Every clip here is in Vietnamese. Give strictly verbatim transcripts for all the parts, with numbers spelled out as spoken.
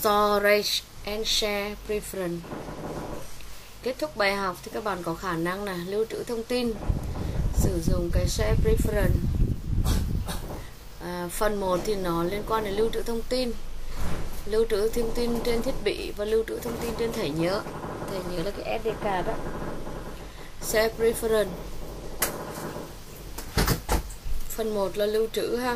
Storage and Share Preference. Kết thúc bài học thì các bạn có khả năng là lưu trữ thông tin, sử dụng cái Share Preference. À, phần một thì nó liên quan đến lưu trữ thông tin, lưu trữ thông tin trên thiết bị và lưu trữ thông tin trên thẻ nhớ. Thẻ nhớ là cái ét đê card đó. Share Preference. Phần một là lưu trữ ha.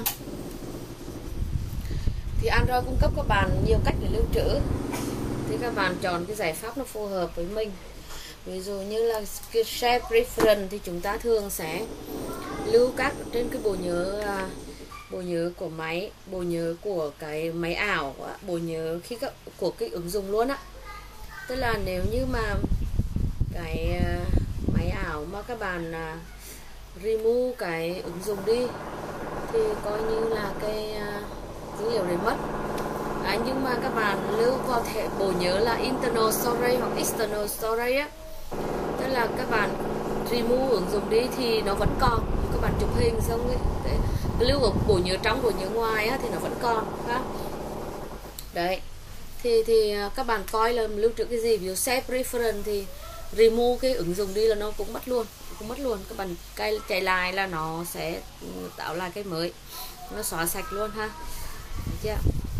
Thì Android cung cấp các bạn nhiều cách để lưu trữ. Thì các bạn chọn cái giải pháp nó phù hợp với mình. Ví dụ như là cái Share Preference thì chúng ta thường sẽ lưu các trên cái bộ nhớ bộ nhớ của máy, bộ nhớ của cái máy ảo, bộ nhớ khi các của cái ứng dụng luôn á. Tức là nếu như mà cái máy ảo mà các bạn remove cái ứng dụng đi thì coi như là cái dữ liệu đấy mất. À, nhưng mà các bạn lưu vào thẻ bộ nhớ là internal storage hoặc external storage á, tức là các bạn remove ứng dụng đi thì nó vẫn còn. Các bạn chụp hình xong ấy, cái, cái lưu ở bộ nhớ trong, bộ nhớ ngoài á, thì nó vẫn còn ha. Đấy thì thì các bạn coi là lưu trữ cái gì. Ví dụ Share Preference thì remove cái ứng dụng đi là nó cũng mất luôn, cũng mất luôn. Các bạn cài chạy lại là nó sẽ tạo lại cái mới, nó xóa sạch luôn ha. Được chưa?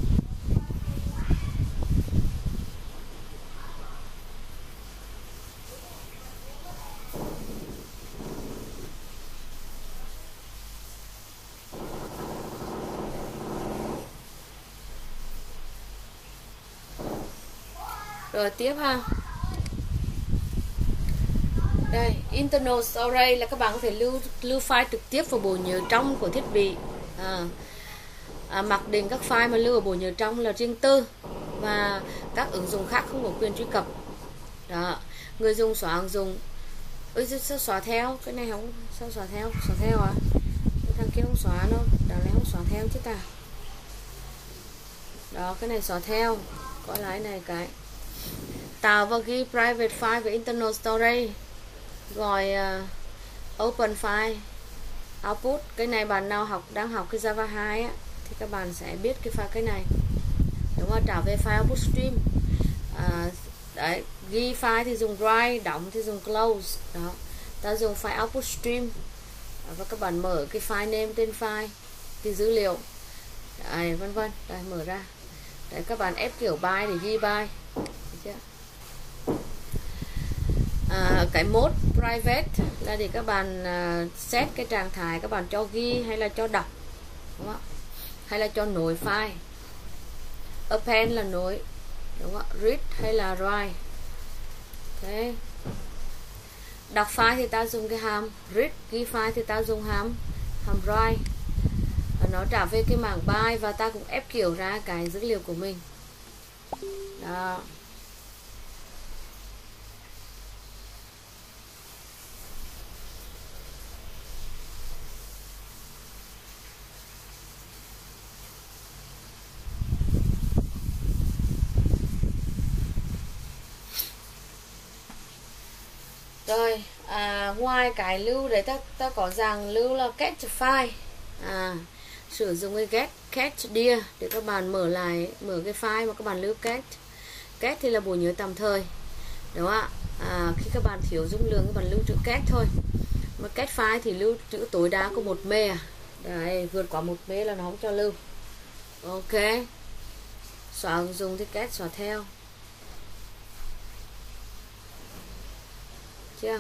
Rồi tiếp ha. Đây, internal storage là các bạn có thể lưu lưu file trực tiếp vào bộ nhớ trong của thiết bị. À, à, mặc định các file mà lưu ở bộ nhớ trong là riêng tư và các ứng dụng khác không có quyền truy cập. Đó, người dùng xóa ứng dụng. Ơi sao xóa theo? Cái này không sao xóa theo? Xóa theo à? Cái thằng kia không xóa đâu, đằng này không xóa theo chứ ta. Đó, cái này xóa theo. Coi lại này cái tạo và ghi private file với internal storage, rồi uh, open file output. Cái này bạn nào học đang học cái Java hai á thì các bạn sẽ biết cái file cái này, đúng không? Trả về file output stream. À, đấy, ghi file thì dùng write, đóng thì dùng close. Đó, ta dùng file output stream và các bạn mở cái file name tên file, cái dữ liệu, đấy, vân vân. Đây, mở ra. Đấy, các bạn ép kiểu byte để ghi byte. À, cái mode private là để các bạn uh, set cái trạng thái các bạn cho ghi hay là cho đọc, đúng không? Hay là cho nối file. Append là nối, đúng không? Read hay là write. Thế đọc file thì ta dùng cái hàm read, ghi file thì ta dùng hàm hàm write. Và nó trả về cái mảng byte và ta cũng ép kiểu ra cái dữ liệu của mình. Đó. Rồi, à, ngoài cái lưu đấy ta ta có dạng lưu là catch file. À, sử dụng cái get catch dir để các bạn mở lại mở cái file mà các bạn lưu catch. Catch thì là bộ nhớ tạm thời, đúng không ạ? À, khi các bạn thiếu dung lượng các bạn lưu trữ catch thôi. Mà catch file thì lưu trữ tối đa có một mê à. Đấy, vượt quá một mê là nó không cho lưu. Ok. Xóa ứng dụng thì catch xóa theo. Chưa?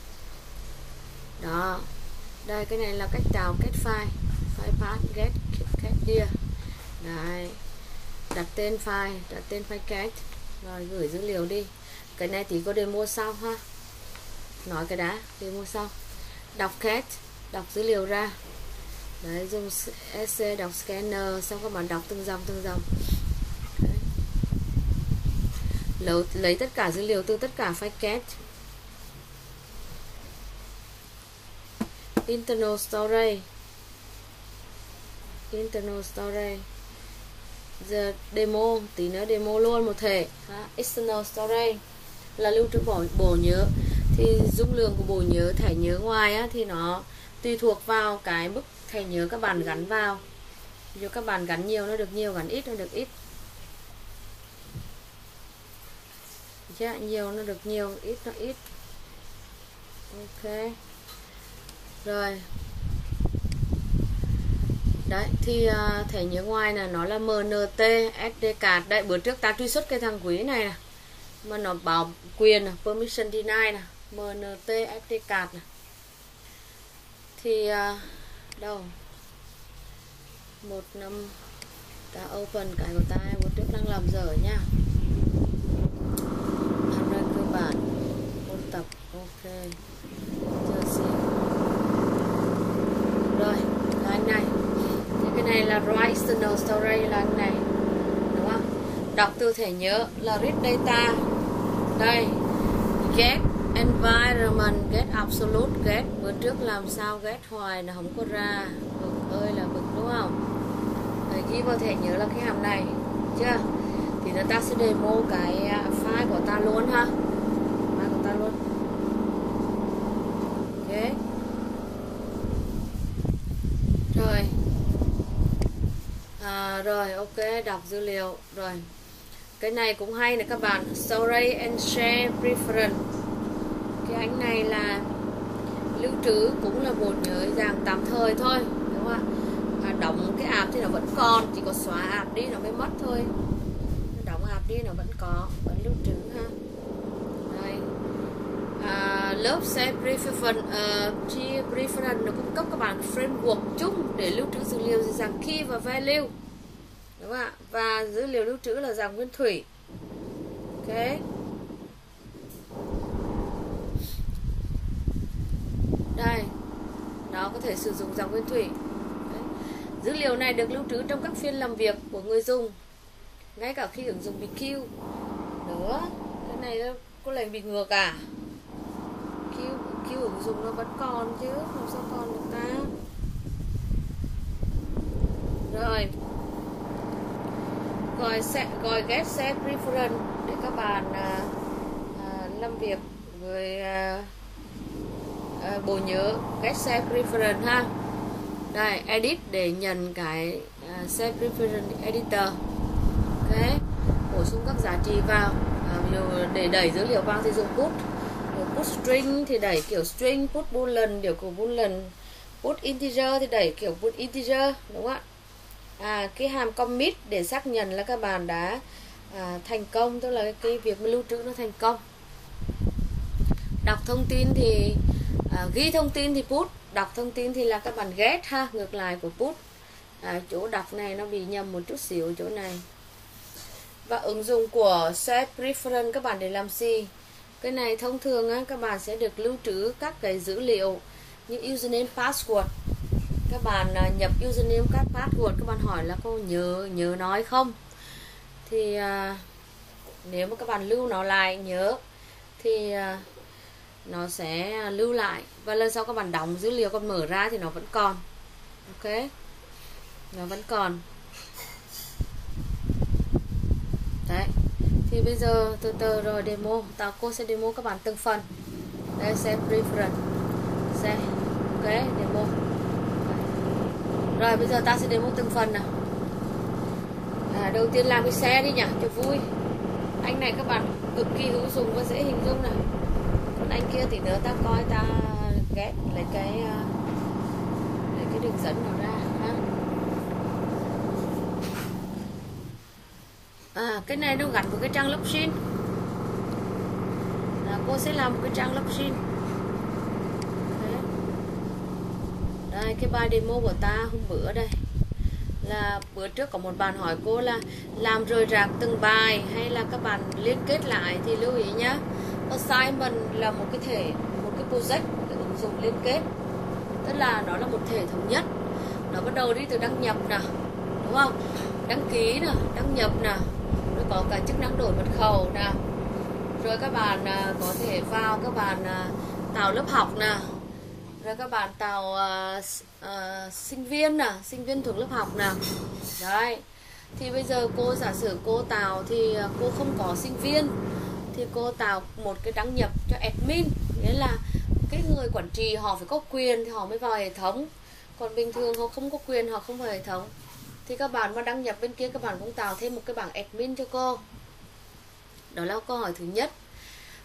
Đó. Đây, cái này là cách tạo catch file. File path get catch dir. Đấy. Đặt tên file, đặt tên file catch, rồi gửi dữ liệu đi. Cái này thì có demo sau ha. Nói cái đã, demo sau. Đọc catch, đọc dữ liệu ra. Đấy, dùng ét xê đọc scanner, xong các bạn đọc từng dòng từng dòng. Lấy, lấy tất cả dữ liệu từ tất cả file catch. Internal storage. Internal storage. Giờ demo, tí nữa demo luôn một thể ha. External storage là lưu trữ bộ, bộ nhớ. Thì dung lượng của bộ nhớ thẻ nhớ ngoài á, thì nó tùy thuộc vào cái mức thẻ nhớ các bạn gắn vào. Nếu các bạn gắn nhiều nó được nhiều, gắn ít nó được ít. Dạ, nhiều nó được nhiều, ít nó ít. Ok. Rồi. Đấy, thì uh, thẻ nhớ ngoài là nó là em en tê ét đê card. Đấy, bữa trước ta truy xuất cái thằng quý này nè, mà nó bảo quyền này, permission deny nè, em en tê ét đê card này. Thì uh, đâu một năm ta open cái của ta bữa trước đang làm dở nha. Làm ra cơ bản ôn tập. Ok, chưa xin. Rồi, là anh này. Cái này là write external storage là anh này, đúng không? Đọc từ thẻ nhớ là read data. Đây, get environment, get absolute, get bữa trước làm sao get hoài là không có ra, bực ơi là bực, đúng không? Rồi ghi vào thẻ nhớ là cái hàm này, chưa? Thì người ta sẽ demo cái file của ta luôn ha, file của ta luôn. Ok. Rồi. À, rồi ok, đọc dữ liệu. Rồi cái này cũng hay nè các bạn, storage and share preference. Cái ảnh này là lưu trữ cũng là một nhớ dạng tạm thời thôi, đúng không? À, đóng cái app thì nó vẫn còn, chỉ có xóa app đi nó mới mất thôi. Đóng app đi nó vẫn có, vẫn lưu trữ ha. Đây. À, lớp share preference, uh, preference nó cung cấp các bạn framework chung để lưu trữ dữ liệu dạng key và value, đúng không ạ? Và dữ liệu lưu trữ là dạng nguyên thủy. Ok. Đây, nó có thể sử dụng dạng nguyên thủy. Đấy. Dữ liệu này được lưu trữ trong các phiên làm việc của người dùng, ngay cả khi ứng dụng bị queue nữa. Cái này có lệnh bị ngược à? Queue, queue ứng dụng nó vẫn còn chứ, làm sao còn được ta? Rồi, gọi set, gọi get set preference để các bạn à, à, làm việc với à, à, bộ nhớ get set preference ha. Đây, edit để nhận cái uh, set preference editor. Ok, bổ sung các giá trị vào. À, ví dụ để đẩy dữ liệu vào thì dùng put, put string thì đẩy kiểu string, put boolean kiểu của boolean, put integer thì đẩy kiểu put integer, đúng không ạ? À, cái hàm commit để xác nhận là các bạn đã à, thành công, tức là cái, cái việc mà lưu trữ nó thành công. Đọc thông tin thì à, ghi thông tin thì put, đọc thông tin thì là các bạn get ha, ngược lại của put. À, chỗ đọc này nó bị nhầm một chút xíu chỗ này. Và ứng dụng của set preference các bạn để làm gì? Cái này thông thường á, các bạn sẽ được lưu trữ các cái dữ liệu như username, password. Các bạn à, nhập username, các password, các bạn hỏi là cô nhớ nhớ nói không? Thì à, nếu mà các bạn lưu nó lại nhớ thì à, nó sẽ lưu lại, và lần sau các bạn đóng dữ liệu còn mở ra thì nó vẫn còn. Ok, nó vẫn còn. Đấy, thì bây giờ từ từ rồi demo, tao cô sẽ demo các bạn từng phần. Đây, set preference, set, ok, demo. Rồi bây giờ ta sẽ demo từng phần nào. À, đầu tiên làm cái xe đi nhỉ, cho vui. Anh này các bạn cực kỳ hữu dụng và dễ hình dung này. Còn anh kia thì nữa ta coi ta ghét lấy cái lấy cái đường dẫn nào ra ha. À, cái này nó gắn với cái trang login. Là cô sẽ làm một cái trang login. Đây, cái bài demo của ta hôm bữa đây. Là bữa trước có một bạn hỏi cô là làm rời rạc từng bài hay là các bạn liên kết lại, thì lưu ý nhá. Assignment là một cái thể, một cái project, một cái ứng dụng liên kết. Tức là nó là một thể thống nhất. Nó bắt đầu đi từ đăng nhập nè, đúng không? Đăng ký nè, đăng nhập nè, rồi có cả chức năng đổi mật khẩu nè. Rồi các bạn có thể vào, các bạn tạo lớp học nè. Rồi các bạn tạo uh, uh, sinh viên nè, sinh viên thuộc lớp học nè. Đấy. Thì bây giờ cô giả sử cô tạo thì cô không có sinh viên, thì cô tạo một cái đăng nhập cho admin, nghĩa là cái người quản trị họ phải có quyền thì họ mới vào hệ thống, còn bình thường họ không có quyền, họ không vào hệ thống. Thì các bạn mà đăng nhập bên kia, các bạn cũng tạo thêm một cái bảng admin cho cô. Đó là câu hỏi thứ nhất.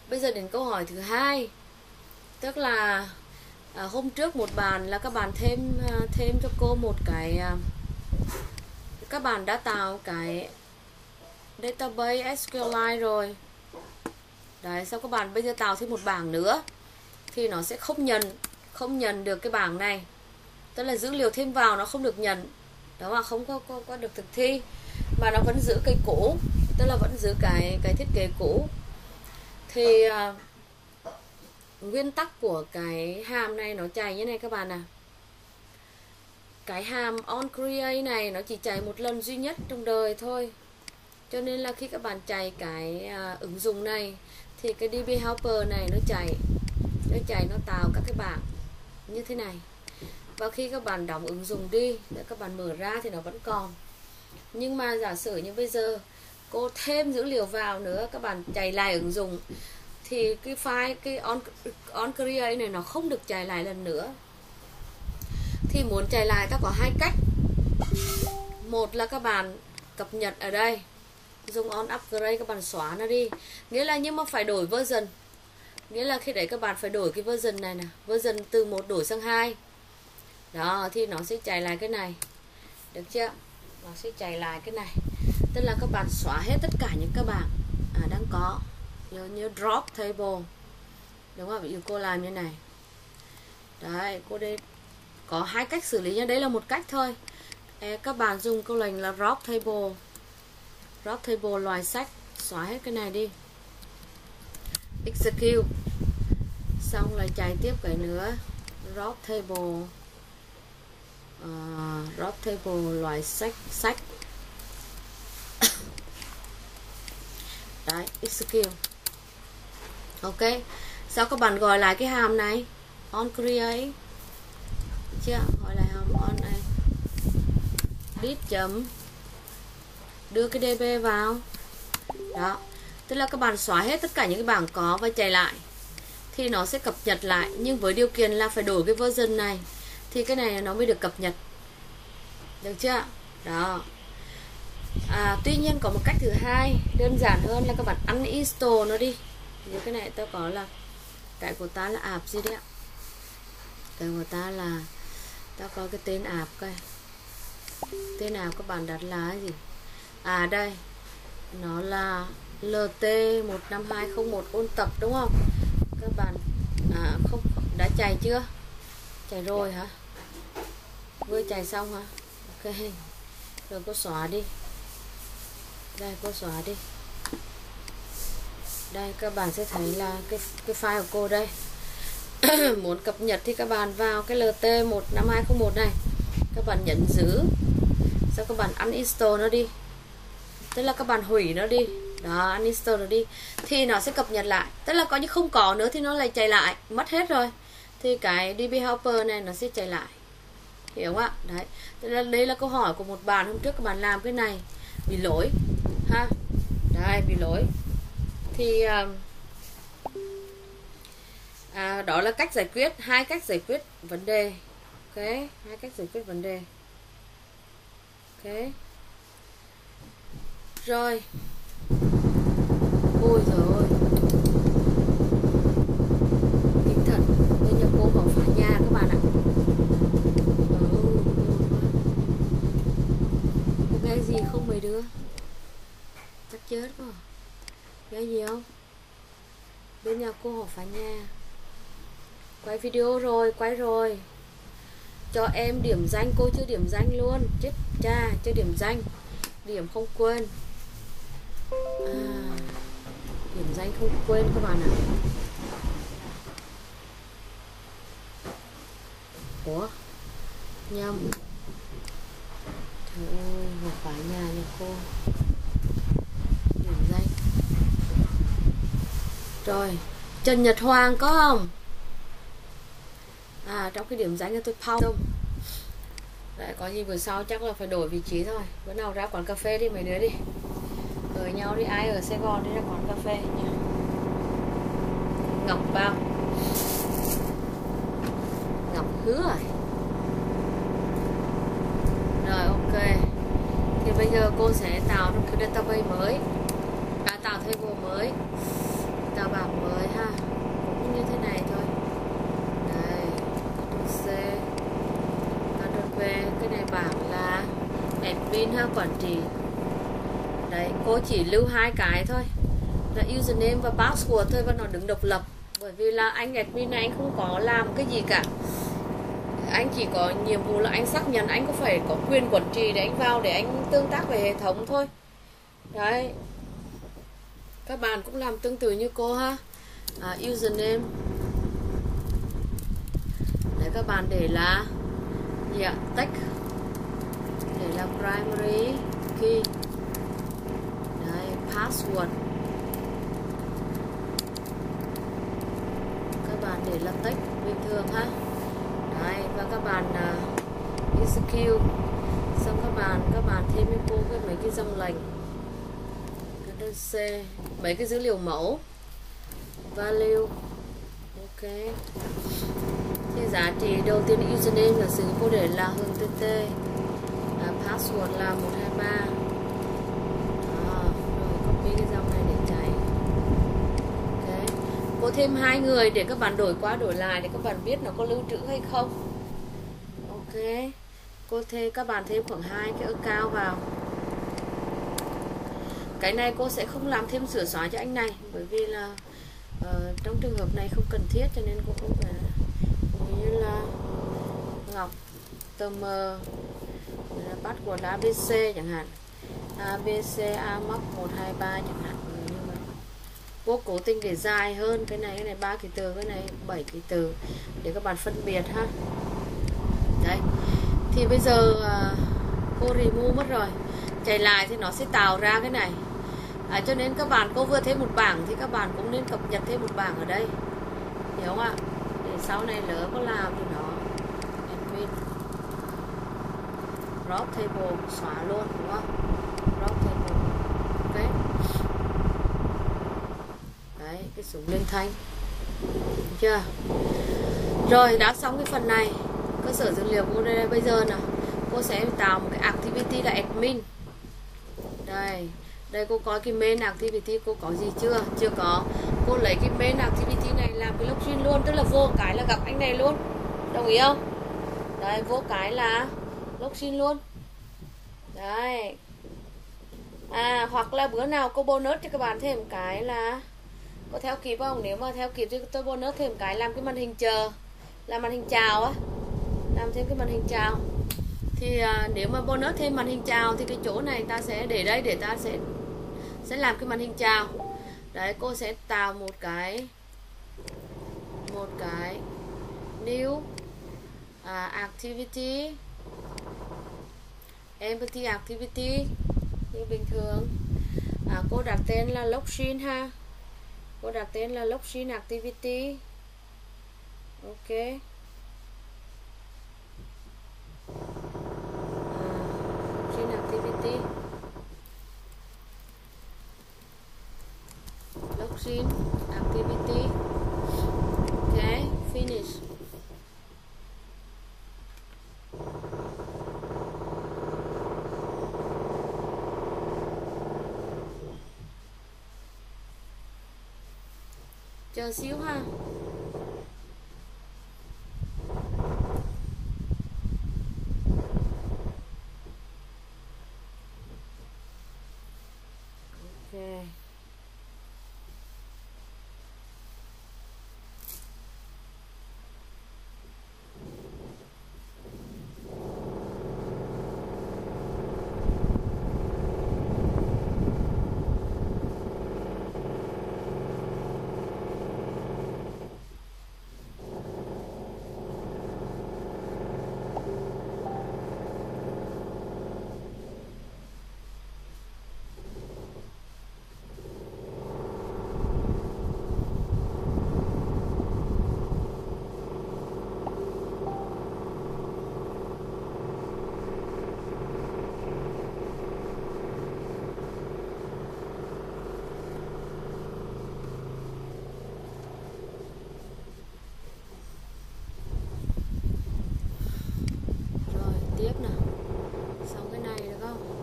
Bây giờ đến câu hỏi thứ hai, tức là à, hôm trước một bạn là các bạn thêm à, thêm cho cô một cái à, các bạn đã tạo cái database ét quy eo Lite rồi. Đấy, sau các bạn bây giờ tạo thêm một bảng nữa thì nó sẽ không nhận không nhận được cái bảng này, tức là dữ liệu thêm vào nó không được nhận, đó mà không có, có có được thực thi, mà nó vẫn giữ cái cũ, tức là vẫn giữ cái cái thiết kế cũ. Thì uh, nguyên tắc của cái hàm này nó chạy như này các bạn à. Cái hàm on create này nó chỉ chạy một lần duy nhất trong đời thôi, cho nên là khi các bạn chạy cái uh, ứng dụng này thì cái đê bê helper này nó chạy nó chạy nó tạo các cái bảng như thế này, và khi các bạn đóng ứng dụng đi để các bạn mở ra thì nó vẫn còn. Nhưng mà giả sử như bây giờ cô thêm dữ liệu vào nữa, các bạn chạy lại ứng dụng thì cái file cái on on create này nó không được chạy lại lần nữa. Thì muốn chạy lại ta có hai cách. Một là các bạn cập nhật ở đây, dùng on upgrade, các bạn xóa nó đi, nghĩa là nhưng mà phải đổi version, nghĩa là khi đấy các bạn phải đổi cái version này nè, version từ một đổi sang hai. Đó thì nó sẽ chạy lại cái này, được chưa? Nó sẽ chạy lại cái này, tức là các bạn xóa hết tất cả những các bảng à, đang có, như, như drop table, đúng không? Ví dụ cô làm như này, đấy, cô đây có hai cách xử lý nha, đấy là một cách thôi. Các bạn dùng câu lệnh là drop table, drop table loại sách, xóa hết cái này đi, execute, xong lại chạy tiếp cái nữa, drop table, uh, drop table loại sách sách đấy, execute. Ok, sau các bạn gọi lại cái hàm này on create, chưa? Gọi lại hàm on này, list chấm, đưa cái db vào. Đó, tức là các bạn xóa hết tất cả những cái bảng có và chạy lại thì nó sẽ cập nhật lại, nhưng với điều kiện là phải đổi cái version này thì cái này nó mới được cập nhật, được chưa? Đó. À, tuy nhiên có một cách thứ hai đơn giản hơn là các bạn uninstall nó đi. Như cái này tôi có là cái của ta là app gì đấy ạ, cái của ta là ta có cái tên app, coi tên app các bạn đặt là gì. À đây, nó là lờ tê một năm hai không một ôn tập, đúng không? Các bạn à, không đã chạy chưa? Chạy rồi hả? Vừa chạy xong hả? Ok, rồi cô xóa đi. Đây, cô xóa đi. Đây, các bạn sẽ thấy là cái cái file của cô đây. Muốn cập nhật thì các bạn vào cái lờ tê một năm hai không một này, các bạn nhấn giữ, sau các bạn uninstall nó đi, tức là các bạn hủy nó đi. Đó, uninstall nó đi thì nó sẽ cập nhật lại, tức là có như không có nữa thì nó lại chạy lại, mất hết rồi thì cái đê bê helper này nó sẽ chạy lại, hiểu không ạ? Đấy, tức là đây là câu hỏi của một bạn hôm trước, các bạn làm cái này bị lỗi ha, đây bị lỗi thì uh, à, đó là cách giải quyết, hai cách giải quyết vấn đề. Ok, hai cách giải quyết vấn đề. Ok, rồi. Ôi giời ơi, kính thật, nên nhà cô bỏ phá nhà các bạn ạ. Ừ, có cái gì không mấy đứa? Chắc chết quá. Cái gì không? Bên nhà cô họ phá nhà. Quay video rồi, quay rồi. Cho em điểm danh, cô chưa điểm danh luôn. Chết cha, chưa điểm danh. Điểm không quên. À, điểm danh không quên các bạn ạ. Ủa? Nhầm. Trời ơi, họ phá nhà nhà cô. Điểm danh. Rồi, Trần Nhật Hoàng có không? À, trong cái điểm danh cho tôi phong không? Đấy, có gì bữa sau chắc là phải đổi vị trí thôi. Bữa nào ra quán cà phê đi mấy đứa đi. Ở nhau đi, ai ở Sài Gòn đi ra quán cà phê nha. Ngọc bao. Ngọc hứa rồi. Rồi, ok. Thì bây giờ cô sẽ tạo một cái database mới. À, tạo table mới. tạo bảng mới ha, cũng như thế này thôi. Đây, Ctrl C, Ctrl V, cái này bảng là admin ha, quản trị. Đấy, cô chỉ lưu hai cái thôi, là username và password thôi, và nó đứng độc lập. Bởi vì là anh admin này anh không có làm cái gì cả, anh chỉ có nhiệm vụ là anh xác nhận anh có phải có quyền quản trị để anh vào để anh tương tác về hệ thống thôi. Đấy, các bạn cũng làm tương tự như cô ha. À, username đấy, các bạn để là yeah, text, để là primary key. Đấy, password các bạn để là text bình thường ha. Đấy, và các bạn uh, execute xong các bạn các bạn thêm cho cô cái mấy cái dòng lệnh Ctrl C, mấy cái dữ liệu mẫu value. Ok, cái giá trị đầu tiên username là sử cô để là Hương tt, à, password là một hai ba. À, rồi copy cái dòng này để chạy. Ok, cô thêm hai người để các bạn đổi qua đổi lại để các bạn biết nó có lưu trữ hay không. Ok, cô thêm các bạn thêm khoảng hai cái account vào. Cái này cô sẽ không làm thêm sửa xóa cho anh này, bởi vì là uh, trong trường hợp này không cần thiết, cho nên cô không phải như là Ngọc Tm password là a bê xê chẳng hạn, a bê xê amac một hai ba chẳng hạn. Như vậy cô cố tình để dài hơn cái này, cái này ba ký từ, cái này bảy ký từ để các bạn phân biệt ha. Đấy, thì bây giờ uh, cô remove mất rồi, chạy lại thì nó sẽ tạo ra cái này. À, cho nên các bạn cô vừa thêm một bảng thì các bạn cũng nên cập nhật thêm một bảng ở đây, hiểu không ạ? Để sau này lỡ có làm thì nó admin drop table xóa luôn, đúng không? Drop table. Ok, đấy, cái súng lên thanh. Được chưa? Rồi, đã xong cái phần này cơ sở dữ liệu của đây. Bây giờ nào cô sẽ tạo một cái activity là admin. Đây, đây cô có cái main activity, cô có gì chưa? Chưa có. Cô lấy cái main activity này làm cái login luôn, tức là vô cái là gặp anh này luôn. Đồng ý không? Đấy, vô cái là login luôn. Đấy. À, hoặc là bữa nào cô bonus cho các bạn thêm cái là có theo kịp không? Nếu mà theo kịp thì tôi bonus thêm cái làm cái màn hình chờ, làm màn hình chào á, làm thêm cái màn hình chào. Thì à, nếu mà bonus thêm màn hình chào thì cái chỗ này ta sẽ để đây để ta sẽ sẽ làm cái màn hình chào. Đấy, cô sẽ tạo một cái một cái new à, activity, empty activity như bình thường. À, cô đặt tên là login ha, cô đặt tên là login activity. Ok, activity login activity. Ok, finish. Chờ xíu ha. Ok,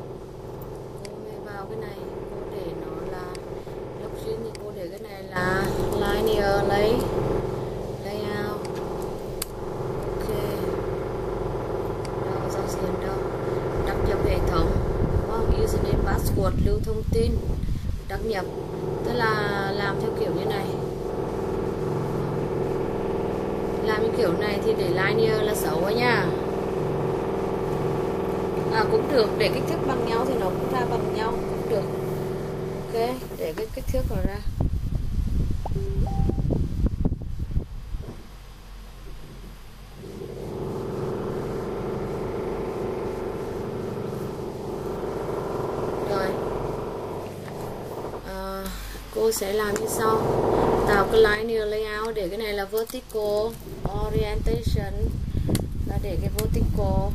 cái này cô để nó là login thì cô để cái này là hệ thống, đúng không? Username, password, lưu thông tin, đăng nhập, tức là làm theo kiểu như này. Làm như kiểu này thì để linear là xấu quá nha. À cũng được, để kích thước bằng nhau thì nó cũng ra bằng nhau cũng được. Ok, để cái kích thước vào ra. Rồi à, cô sẽ làm như sau. Tạo cái linear layout, để cái này là vertical orientation, là để cái vertical.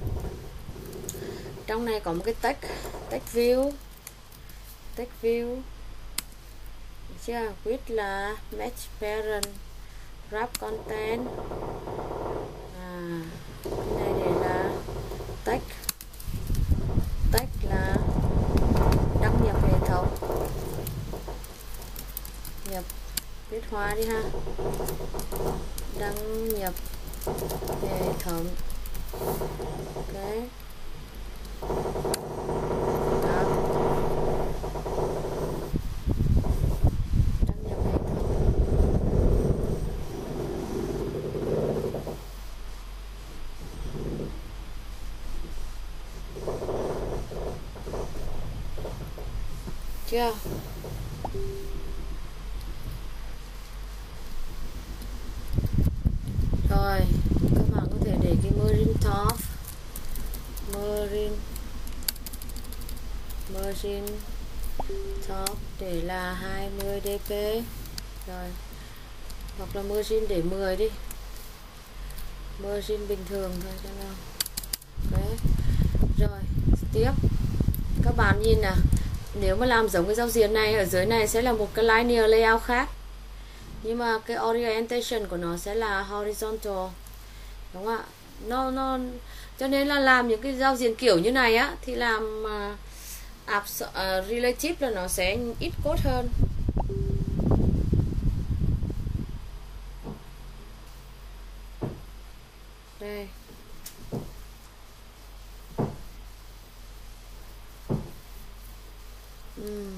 Trong này có một cái text text view, text view được chưa? Width là match parent, wrap content, à, cái này để là text, text là đăng nhập hệ thống, nhập viết hóa đi ha, đăng nhập hệ thống. Ok, đó, đăng nhập hệ thống. Chưa? Rồi, các bạn có thể để cái margin top, margin margin top để là hai mươi dp, rồi hoặc là margin để mười đi, margin bình thường thôi cho nào. Okay. Rồi tiếp, các bạn nhìn nè, nếu mà làm giống cái giao diện này, ở dưới này sẽ là một cái linear layout khác, nhưng mà cái orientation của nó sẽ là horizontal, đúng không ạ? Nó nó cho nên là làm những cái giao diện kiểu như này á thì làm uh, abs, uh, relative là nó sẽ ít code hơn. Đây. Uhm.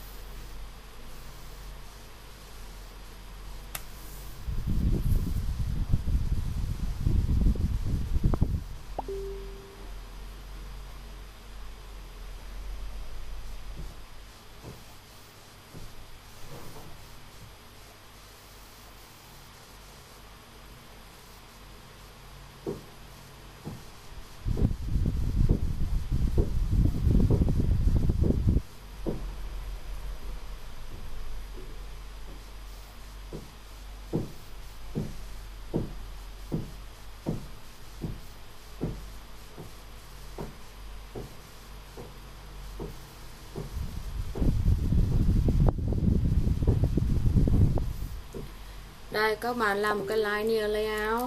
Đây, các bạn làm một cái linear layout,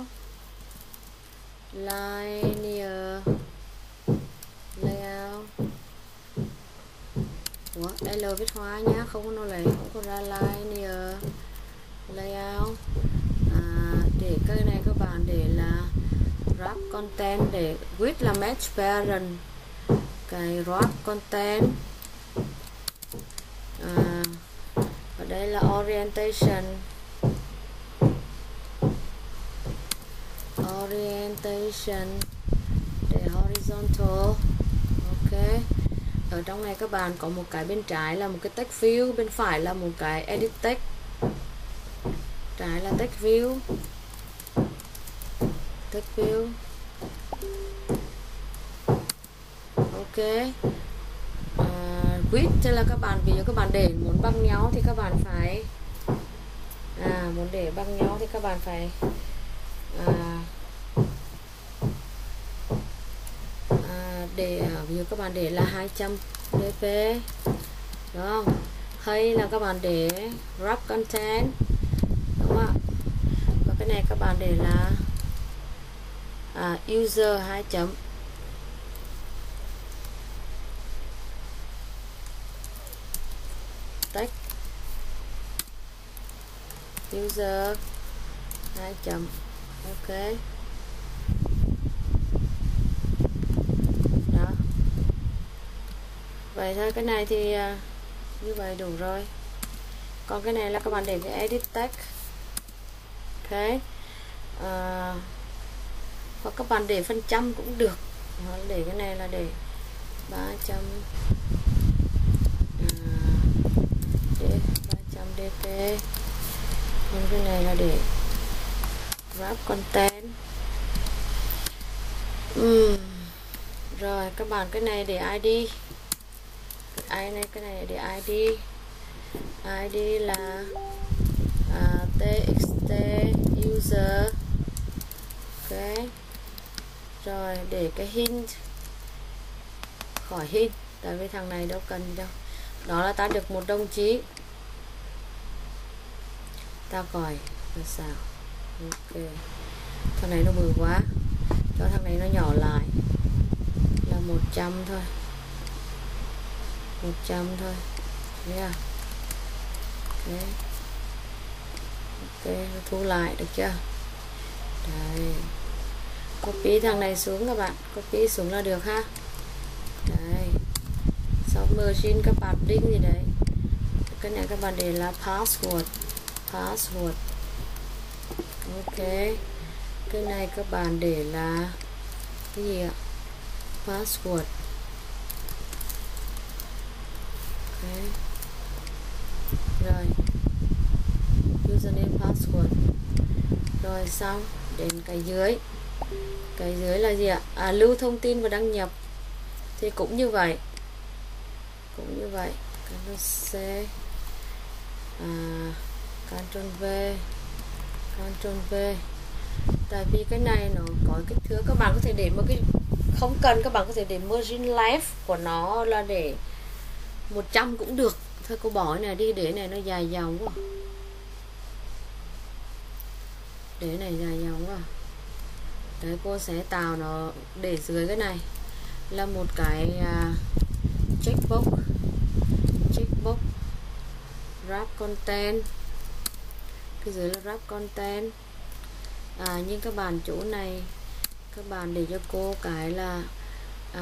linear layout. Ủa, L viết hóa nhá, không có nó lấy, không có ra linear layout. À, để cái này các bạn để là wrap content, để width là match parent, cái wrap content. À, ở đây là orientation, orientation để horizontal. Ok, ở trong này các bạn có một cái bên trái là một cái text view, bên phải là một cái edit text. Trái là text view, text view. Ok, à, width tức là các bạn, ví dụ các bạn để muốn bằng nhau thì các bạn phải à muốn để bằng nhau thì các bạn phải à, à, để ví dụ các bạn để là hai trăm dp, đúng không? Hay là các bạn để wrap content, đúng không ạ? Và cái này các bạn để là à, user hai chấm, text user hai chấm. Ok, đó, Vậy thôi, cái này thì uh, như vậy đủ rồi. Còn cái này là các bạn để cái edit text. Ok. Uh, hoặc các bạn để phần trăm cũng được. Hoặc để cái này là để ba trăm uh, để ba trăm dp. Còn cái này là để wrap content. uhm. Rồi các bạn, cái này để i đê. Cái này cái này để i đê. i đê là uh, txt user. Ok. Rồi để cái hint khỏi hint, tại vì thằng này đâu cần gì đâu. Đó là ta được một đồng chí. Ta gọi là sao? Ok. Thằng này nó bự quá, cho thằng này nó nhỏ lại là một trăm thôi. một trăm thôi. Yeah. Ok. Ok, thu lại được chưa? Đấy. Copy thằng này xuống các bạn, copy xuống là được ha. Đấy. Sau merging các bạn đinh gì đấy. Cái này các bạn để là password. Password. Ok. Cái này các bạn để là cái gì ạ? Password. Ok. Rồi. Username, password. Rồi xong, đến cái dưới. Cái dưới là gì ạ? À, lưu thông tin và đăng nhập. Thì cũng như vậy. Cũng như vậy. Ctrl C, à, Ctrl V, Ctrl V. Tại vì cái này nó có kích thước, các bạn có thể để một cái không cần, các bạn có thể để margin left của nó là để một trăm cũng được. Thôi cô bỏ cái này đi, để này nó dài dòng quá. Để này dài dòng quá. Đấy, cô sẽ tạo nó để dưới cái này là một cái uh, checkbox. Checkbox wrap content. Cái dưới là wrap content. À, nhưng các bạn chỗ này các bạn để cho cô cái là à,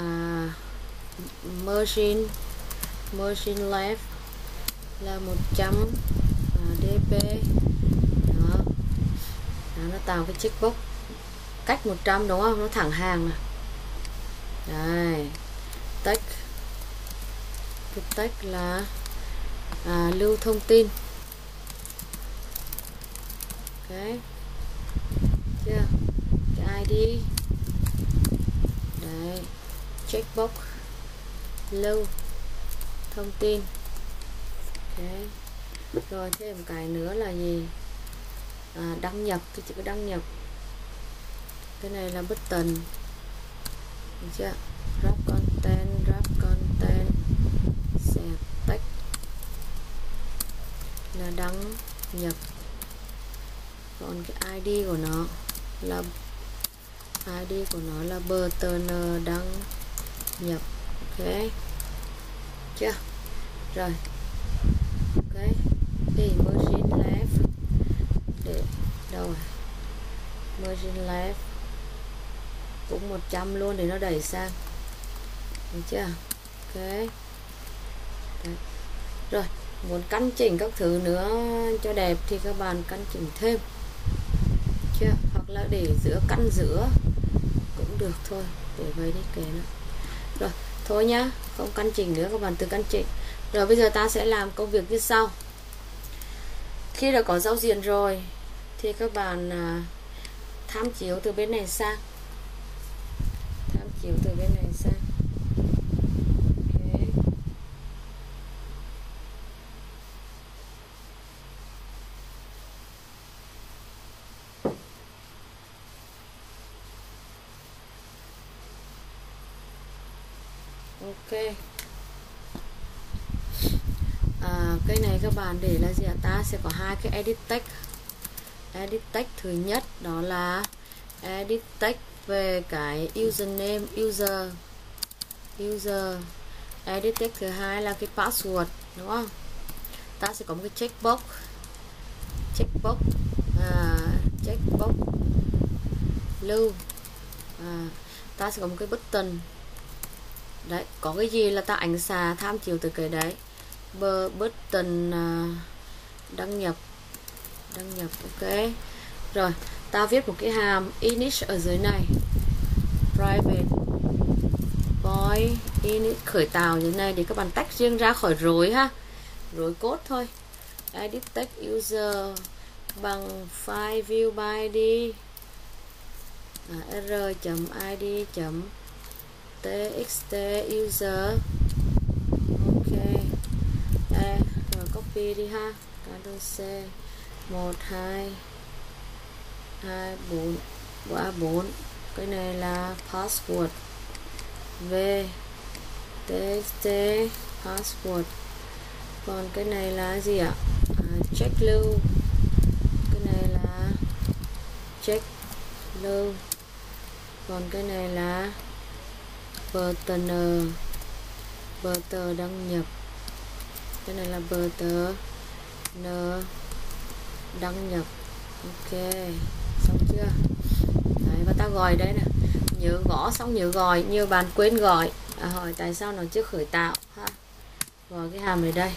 margin margin left là một trăm à, dp. Đó. Đó, nó tạo cái checkbox cách một trăm đúng không? Nó thẳng hàng này. Đây. Text. Cái text là à, lưu thông tin. Ok. Chưa? Cái i đê. Đấy. Checkbox lưu thông tin. Ok. Rồi thêm một cái nữa là gì? À, đăng nhập, cái chữ đăng nhập. Cái này là button. Được chưa? Wrap content, wrap content, save text là đăng nhập. Còn cái i đê của nó là i đê của nó là button đăng nhập. Ok. Chưa? Rồi. Ok. Thì margin left để đâu rồi? Margin left cũng một trăm luôn để nó đẩy sang. Được chưa? Ok. Đấy. Rồi, muốn căn chỉnh các thứ nữa cho đẹp thì các bạn căn chỉnh thêm. Chưa? Hoặc là để giữa căn giữa cũng được thôi, để vậy đi kệ nó. Rồi, thôi nhá, không căn chỉnh nữa, các bạn tự căn chỉnh. Rồi bây giờ ta sẽ làm công việc như sau. Khi đã có giao diện rồi thì các bạn à, tham chiếu từ bên này sang. Tham chiếu từ bên này sang. Ok. À, cái này các bạn để là gì ạ? Ta sẽ có hai cái edit text. Edit text thứ nhất đó là edit text về cái username user user. Edit text thứ hai là cái password, đúng không? Ta sẽ có một cái checkbox checkbox à, checkbox lưu. À, ta sẽ có một cái button Đấy, có cái gì là ta ảnh xà tham chiếu từ cái đấy. Bơ button uh, đăng nhập. Đăng nhập, ok. Rồi, ta viết một cái hàm init ở dưới này. Private void init khởi tạo như thế này để các bạn tách riêng ra khỏi rối ha. Rối code thôi. Edit text user bằng file view by id à, r.id txt user. Ok. À, rồi copy đi ha. Ctrl C một hai hai bốn ba bốn. Cái này là password. V txt password. Còn cái này là gì ạ? À, check lưu. Cái này là check lưu. Còn cái này là button button đăng nhập. Cái này là button đăng nhập. Ok, xong chưa? Đấy, và ta gọi đây nè. Nhớ gõ xong nhớ gọi. Nhiều bạn quên gọi, à, hỏi tại sao nó chưa khởi tạo ha. Gọi cái hàm này đây.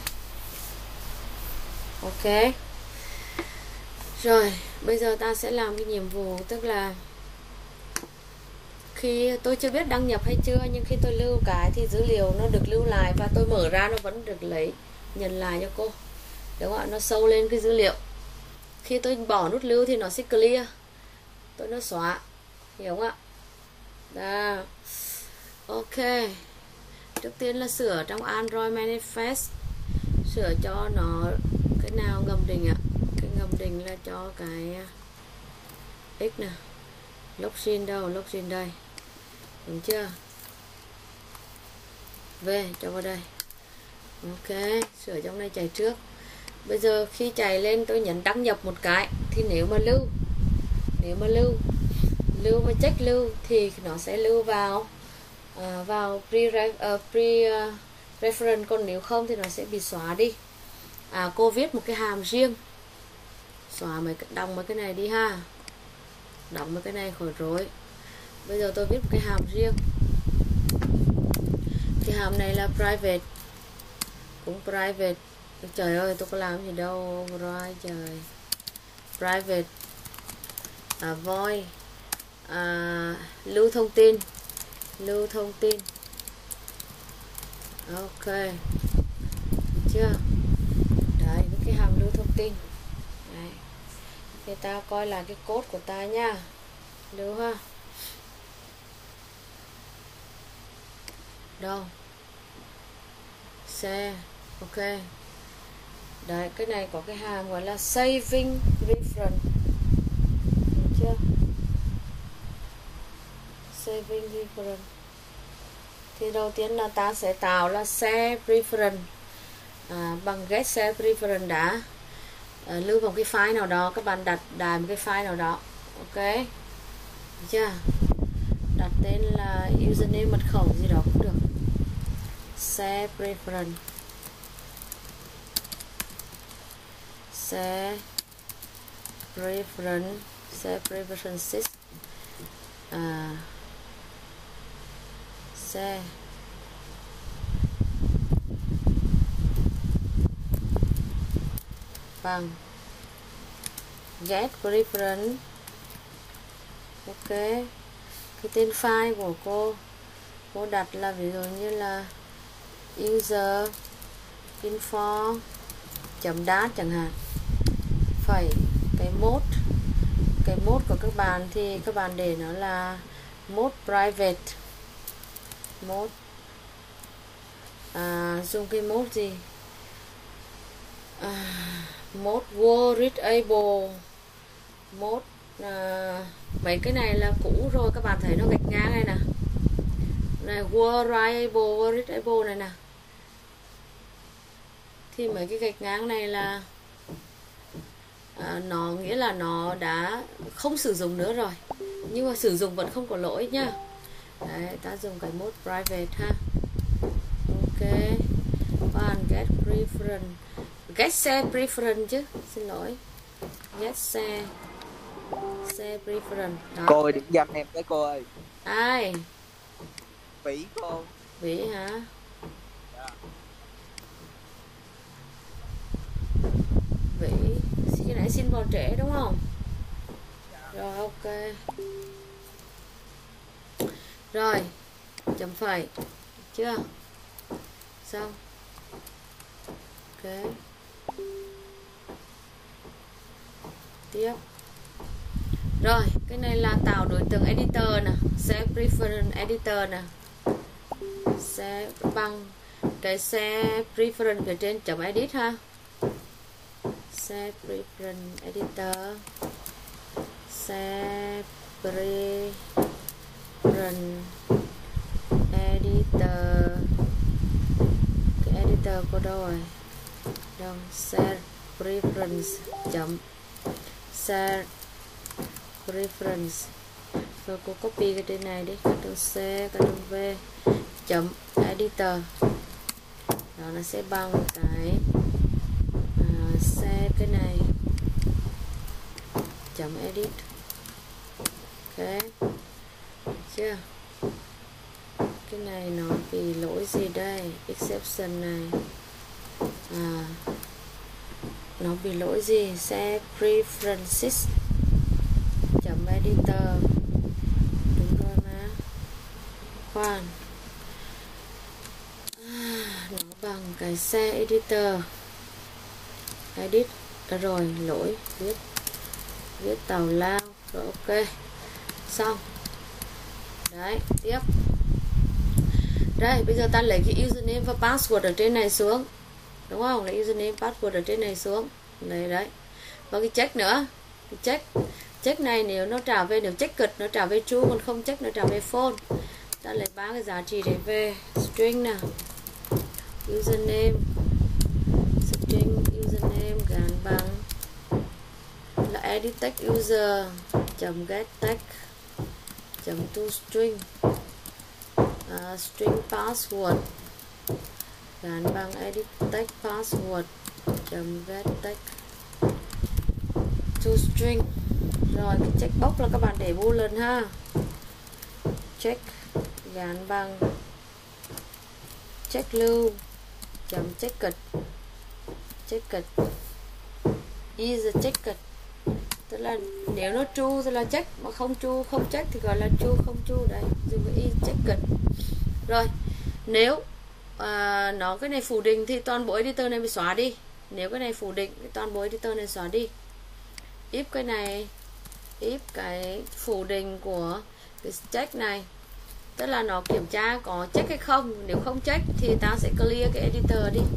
Ok. Rồi, bây giờ ta sẽ làm cái nhiệm vụ, tức là khi tôi chưa biết đăng nhập hay chưa, nhưng khi tôi lưu cái thì dữ liệu nó được lưu lại và tôi mở ra nó vẫn được lấy nhận lại cho cô. Đúng không ạ? Nó sâu lên cái dữ liệu. Khi tôi bỏ nút lưu thì nó sẽ clear. Tôi nó xóa. Hiểu không ạ? Đó. Ok. Trước tiên là sửa trong Android Manifest. Sửa cho nó cái nào ngầm định ạ. Cái ngầm định là cho cái x nè. Login đâu? Login đây. Đúng chưa? V cho vào đây. Ok. Sửa trong này chạy trước. Bây giờ khi chạy lên tôi nhấn đăng nhập một cái thì nếu mà lưu nếu mà lưu lưu mà check lưu thì nó sẽ lưu vào uh, vào pre, uh, pre uh, reference, còn nếu không thì nó sẽ bị xóa đi. À, cô viết một cái hàm riêng, xóa mấy cái đóng mấy cái này đi ha, đóng mấy cái này khỏi rối. Bây giờ tôi viết một cái hàm riêng. Cái hàm này là private, cũng private. Trời ơi, tôi có làm gì đâu rồi trời. Private à, void à, lưu thông tin, lưu thông tin. Ok, chưa? Đấy, với cái hàm lưu thông tin. Đấy. Thì ta coi là cái code của ta nha. Lưu ha. Đâu? Xe. Ok. Đấy, cái này có cái hàm gọi là saving reference. Được chưa? Saving reference. Thì đầu tiên là ta sẽ tạo là share preference à, bằng get share preference đã. À, lưu vào cái file nào đó, các bạn đặt đài một cái file nào đó. Ok. Được chưa? Đặt tên là username, mật khẩu gì đó cũng được. Share preference. Share preference, share preferences. À, share bằng get preference. Ok. Cái tên file của cô cô đặt là ví dụ như là user info chấm dat chẳng hạn. Phải cái mode cái mode của các bạn thì các bạn để nó là mode private. Mode à, dùng cái mode gì? À, mode world readable. Mode à, mấy cái này là cũ rồi, các bạn thấy nó gạch ngang này nè. Này world readable, world readable này nè. Thì mấy cái gạch ngang này là à, nó nghĩa là nó đã không sử dụng nữa rồi, nhưng mà sử dụng vẫn không có lỗi nhá. Đấy, ta dùng cái mode private ha. Ok. Còn get preference, get share preference chứ, xin lỗi, get share share preference đó. Cô ơi, điểm danh em cái cô ơi. Ai? Phỉ cô. Vĩ hả? Vĩ khi nãy xin vào trễ đúng không? Rồi ok. Rồi chấm phẩy chưa? Xong. Ok. Tiếp. Rồi cái này là tạo đối tượng editor nè, sẽ preference editor nè, sẽ bằng cái xe preference ở trên chấm edit ha, xe preference editor, xe preference editor, cái editor của đâu rồi? Đâu? Xe preference chấm xe preference, rồi cô copy cái trên này đi, Ctrl C, Ctrl V, chấm editor, đó nó sẽ bằng cái à, xe cái này chấm edit. Ok chưa? Cái này nó bị lỗi gì đây? Exception này à, nó bị lỗi gì? Xe preferences chấm editor, đúng rồi mà. Khoan à, nó bằng cái xe editor edit. Đã rồi, lỗi viết viết tào lao. Rồi ok, xong. Đấy, tiếp. Đây, bây giờ ta lấy cái username và password ở trên này xuống, đúng không? Lấy username password ở trên này xuống. Đấy đấy. Và cái check nữa. Cái check check này nếu nó trả về, nếu check cực nó trả về true, còn không check nó trả về false. Ta lấy ba cái giá trị để về string nào. Username string username gắn bằng là edit text user chấm get text chấm to string uh, string password gắn bằng edit text password chấm get text to string. Rồi cái checkbox là các bạn để boolean ha, check gắn bằng check lưu chấm checked checked is a checked, tức là nếu nó true thì là check, mà không true không check thì gọi là true không true. Đây dùng cái is checked. Rồi nếu à, nó cái này phủ định thì toàn bộ editor này bị xóa đi. Nếu cái này phủ định thì toàn bộ editor này xóa đi. If cái này if cái phủ định của cái check này, tức là nó kiểm tra có check hay không. Nếu không check thì ta sẽ clear cái editor đi,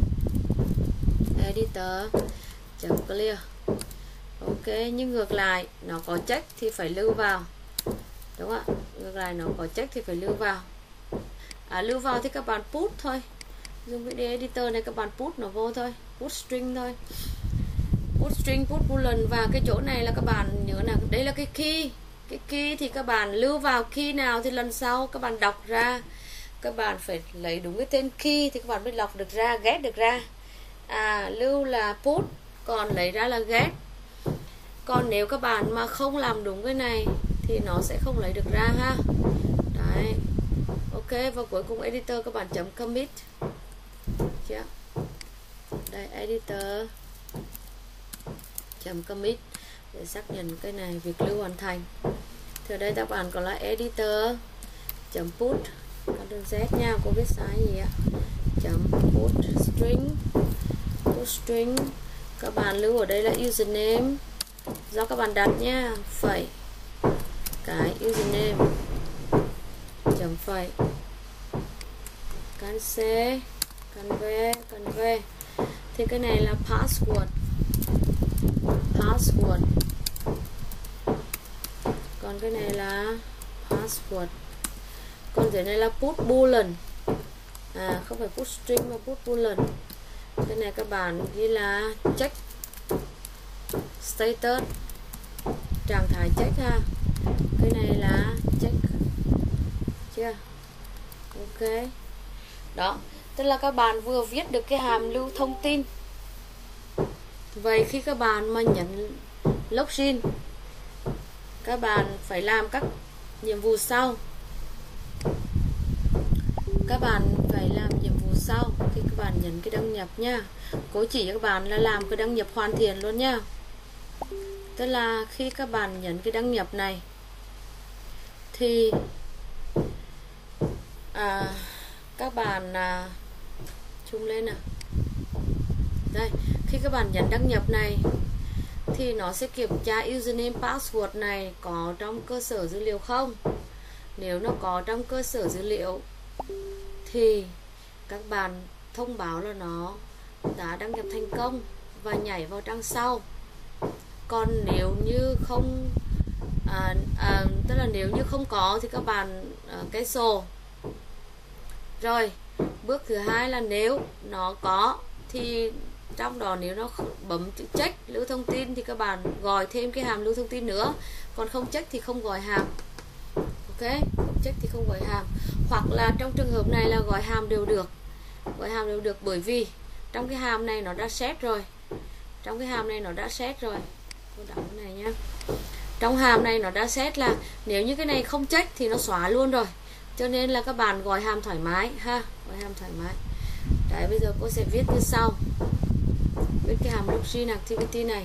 editor chấm clear. Ok, nhưng ngược lại nó có check thì phải lưu vào, đúng không ạ? Ngược lại nó có check thì phải lưu vào. À, lưu vào thì các bạn put thôi, dùng cái editor này các bạn put nó vô thôi, put string thôi, put string, put boolean. Và cái chỗ này là các bạn nhớ là đây là cái key. Cái key thì các bạn lưu vào key nào thì lần sau các bạn đọc ra, các bạn phải lấy đúng cái tên key thì các bạn mới lọc được ra, get được ra. À, lưu là put, còn lấy ra là get. Còn nếu các bạn mà không làm đúng cái này thì nó sẽ không lấy được ra ha. Đấy. Ok, và cuối cùng editor các bạn chấm commit. Chưa? Đây, editor chấm commit để xác nhận cái này việc lưu hoàn thành. Thì ở đây các bạn còn là editor chấm put, Ctrl Z nha, cô viết sai gì ạ? Chấm put string, put string. Các bạn lưu ở đây là username do các bạn đặt nha, phẩy cái username chấm phẩy can C can V can V. Thì cái này là password password, còn cái này là password. Còn dưới này là put boolean, à không phải put string mà put boolean. Cái này các bạn ghi là check status, trạng thái check ha. Cái này là check chưa? Ok, đó, tức là các bạn vừa viết được cái hàm lưu thông tin. Vậy khi các bạn mà nhấn login, các bạn phải làm các nhiệm vụ sau. các bạn phải làm nhiệm vụ sau khi các bạn nhấn cái đăng nhập nha. Cô chỉ cho các bạn là làm cái đăng nhập hoàn thiện luôn nha. Tức là khi các bạn nhấn cái đăng nhập này thì à, các bạn à, zoom lên nào. Đây, khi các bạn nhấn đăng nhập này thì nó sẽ kiểm tra username password này có trong cơ sở dữ liệu không. Nếu nó có trong cơ sở dữ liệu thì các bạn thông báo là nó đã đăng nhập thành công và nhảy vào trang sau. Còn nếu như không à, à, tức là nếu như không có thì các bạn à, cancel. Rồi bước thứ hai là nếu nó có thì trong đó nếu nó bấm chữ check lưu thông tin thì các bạn gọi thêm cái hàm lưu thông tin nữa. Còn không check thì không gọi hàm. Ok, không check thì không gọi hàm. Hoặc là trong trường hợp này là gọi hàm đều được. Gọi hàm đều được bởi vì trong cái hàm này nó đã set rồi. Trong cái hàm này nó đã set rồi. Tôi đọc cái này nhá. Trong hàm này nó đã set là nếu như cái này không check thì nó xóa luôn rồi. Cho nên là các bạn gọi hàm thoải mái ha, gọi hàm thoải mái. Đấy, bây giờ cô sẽ viết như sau. Viết cái hàm login activity này.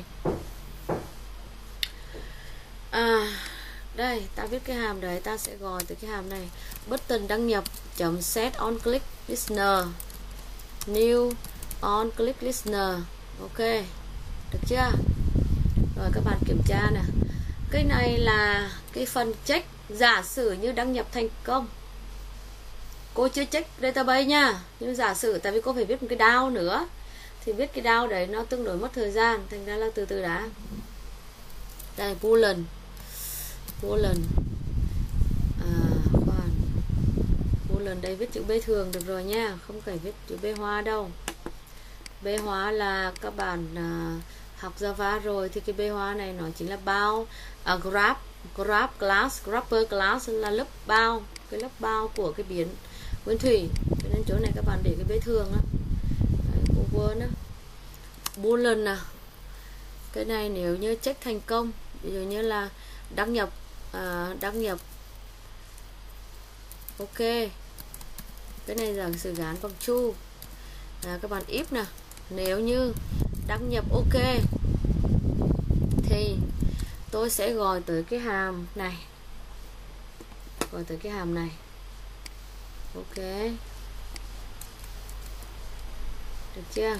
À, đây, ta viết cái hàm đấy, ta sẽ gọi từ cái hàm này. Button đăng nhập chấm set on click listener. New on click listener. Ok, được chưa? Rồi các bạn kiểm tra nè. Cái này là cái phần check. Giả sử như đăng nhập thành công, cô chưa check database nha, nhưng giả sử tại vì cô phải viết một cái down nữa thì viết cái down đấy nó tương đối mất thời gian, thành ra là từ từ đã. Đây, boolean boolean à, khoan boolean đây viết chữ B thường được rồi nha, không phải viết chữ B hoa đâu. B hoa là các bạn à, học Java rồi thì cái B hoa này nó chính là bao à, grab grab class, grabber class là lớp bao, cái lớp bao của cái biến nguyên thủy, cho nên chỗ này các bạn để cái B thường á, over á, boolean nè. Cái này nếu như check thành công, ví dụ như là đăng nhập à, đăng nhập ok, cái này là sự gán bằng true à, các bạn if nè, nếu như đăng nhập ok thì tôi sẽ gọi tới cái hàm này, gọi tới cái hàm này. Ok, được chưa?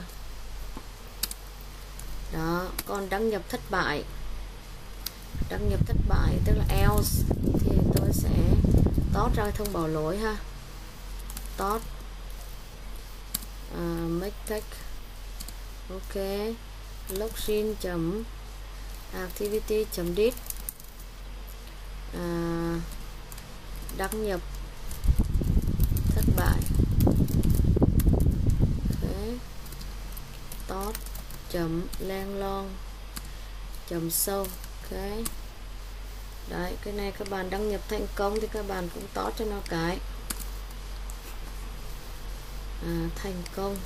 Đó, còn đăng nhập thất bại, đăng nhập thất bại tức là else thì tôi sẽ tót ra thông báo lỗi ha, tót uh, mistake. Ok, login chấm activity chấm dit à, đăng nhập thất bại. Okay. Tót chấm lang long chấm sâu. Ok, đấy, cái này các bạn đăng nhập thành công thì các bạn cũng tót cho nó cái à, thành công.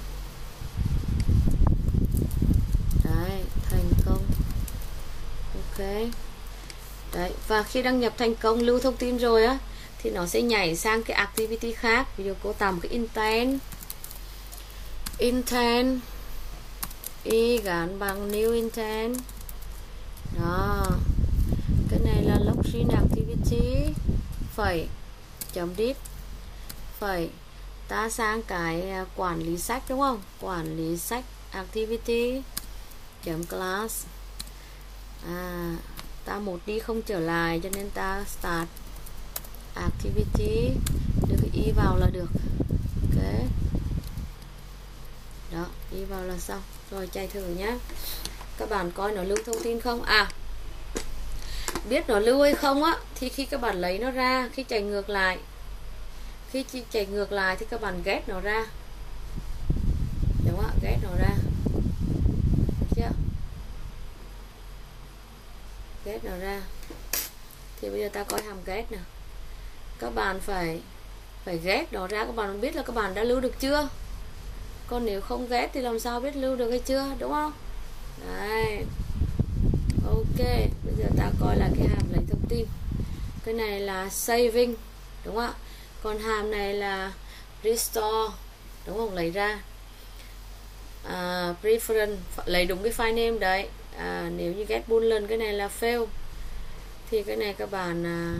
Đấy, thành công. Ok, đấy, và khi đăng nhập thành công lưu thông tin rồi á thì nó sẽ nhảy sang cái activity khác. Ví dụ cô tạo một cái intent intent y gắn bằng new intent. Đó, cái này là login activity phẩy chấm dit phẩy ta sang cái quản lý sách đúng không, quản lý sách activity chấm class à, ta một đi không trở lại cho nên ta start activity, đưa cái y vào là được. Ok, đó, y vào là xong rồi, chạy thử nhá, các bạn coi nó lưu thông tin không. À, biết nó lưu hay không á thì khi các bạn lấy nó ra, khi chạy ngược lại khi chạy ngược lại thì các bạn ghét nó ra, đúng không ạ, ghét nó ra, được chưa, ghét nó ra. Thì bây giờ ta coi hàm ghét nè, các bạn phải phải ghét nó ra, các bạn biết là các bạn đã lưu được chưa. Còn nếu không ghét thì làm sao biết lưu được hay chưa, đúng không? Đấy, ok, bây giờ ta coi là cái hàm lấy thông tin. Cái này là saving, đúng không ạ? Còn hàm này là restore, đúng không, lấy ra. À, preference, lấy đúng cái file name đấy. À, nếu như get boolean cái này là fail thì cái này các bạn à,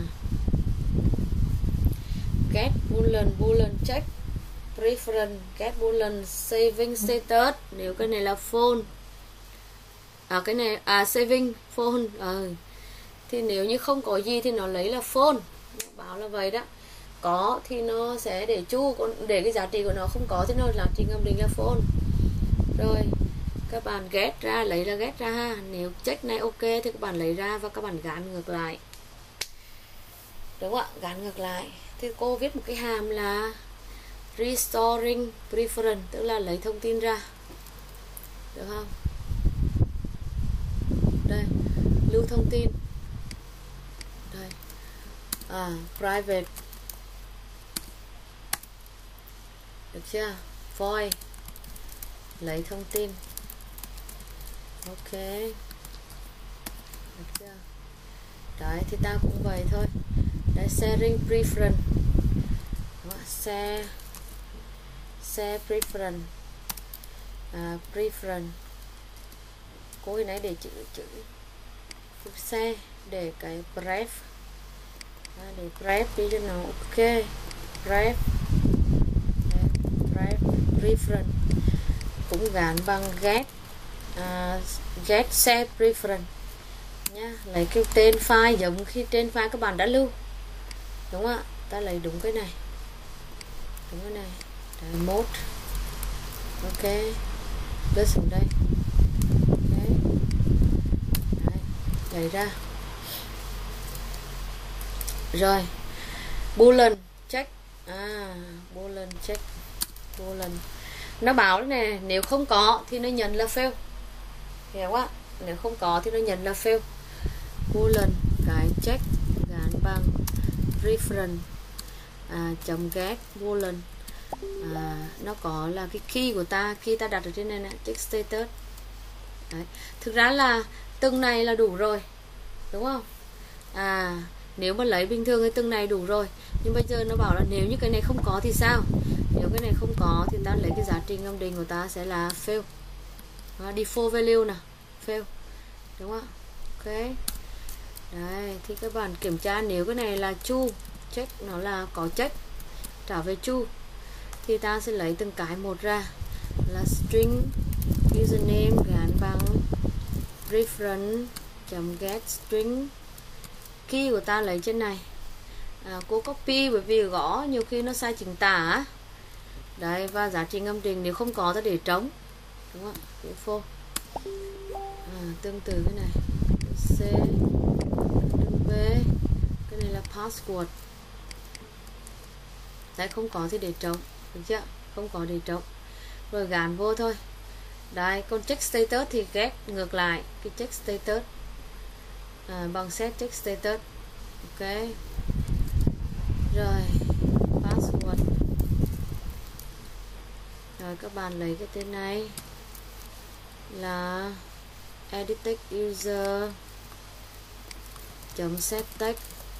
get boolean boolean check preference get boolean saving status, nếu cái này là phone, à cái này à saving phone, ờ thì nếu như không có gì thì nó lấy là phone, báo là vậy đó. Có thì nó sẽ để true, còn để cái giá trị của nó không có thì nó là giá trị ngầm định là phone. Rồi các bạn get ra, lấy là get ra ha. Nếu check này ok thì các bạn lấy ra và các bạn gắn ngược lại, đúng không ạ? Gắn ngược lại thì cô viết một cái hàm là restoring preference, tức là lấy thông tin ra, được không? Đây, lưu thông tin đây, à, private, được chưa? Void, lấy thông tin, ok, được chưa? Đấy thì ta cũng vậy thôi. Đấy, sharing preference, share share preference, à, preference, cố cái này để chữ chữ chữ xe để cái pref, à, để pref đi cho nó ok, pref, pref preference cũng gắn bằng get, à, get share preference nhá, lấy cái tên file giống khi trên file các bạn đã lưu, đúng không ạ? Ta lấy đúng cái này, đúng cái này. Đấy, mode, ok, đưa xuống đây, okay. Đấy, lấy ra rồi. Boolean check, à boolean check, boolean nó báo này, nếu không có thì nó nhận là fail, hiểu không ạ? Nếu không có thì nó nhận là fail. Boolean cái check gắn bằng preference, à, chấm get boolean, à, nó có là cái key của ta, key ta đặt ở trên này nè, check status. Đấy. Thực ra là từng này là đủ rồi, đúng không? À, nếu mà lấy bình thường thì từng này đủ rồi, nhưng bây giờ nó bảo là nếu như cái này không có thì sao? Nếu cái này không có thì ta lấy cái giá trị ngầm định của ta sẽ là fail, à, default value nè, fail, đúng không? Ok. Đấy, thì các bạn kiểm tra nếu cái này là true, check nó là có check, trả về true thì ta sẽ lấy từng cái một ra, là string username gắn bằng preference chấm get string, key của ta lấy trên này, à, cô copy bởi vì gõ nhiều khi nó sai chính tả. Đấy, và giá trị ngầm định nếu không có ta để trống, đúng không? Info, à, tương tự cái này C, V, cái này là password. Đấy, không có thì để trống, được chưa? Không có để trống rồi gắn vô thôi. Đấy, còn check status thì get ngược lại cái check status, à, bằng set check status, ok. Rồi password, rồi các bạn lấy cái tên này là edit text user chấm set text,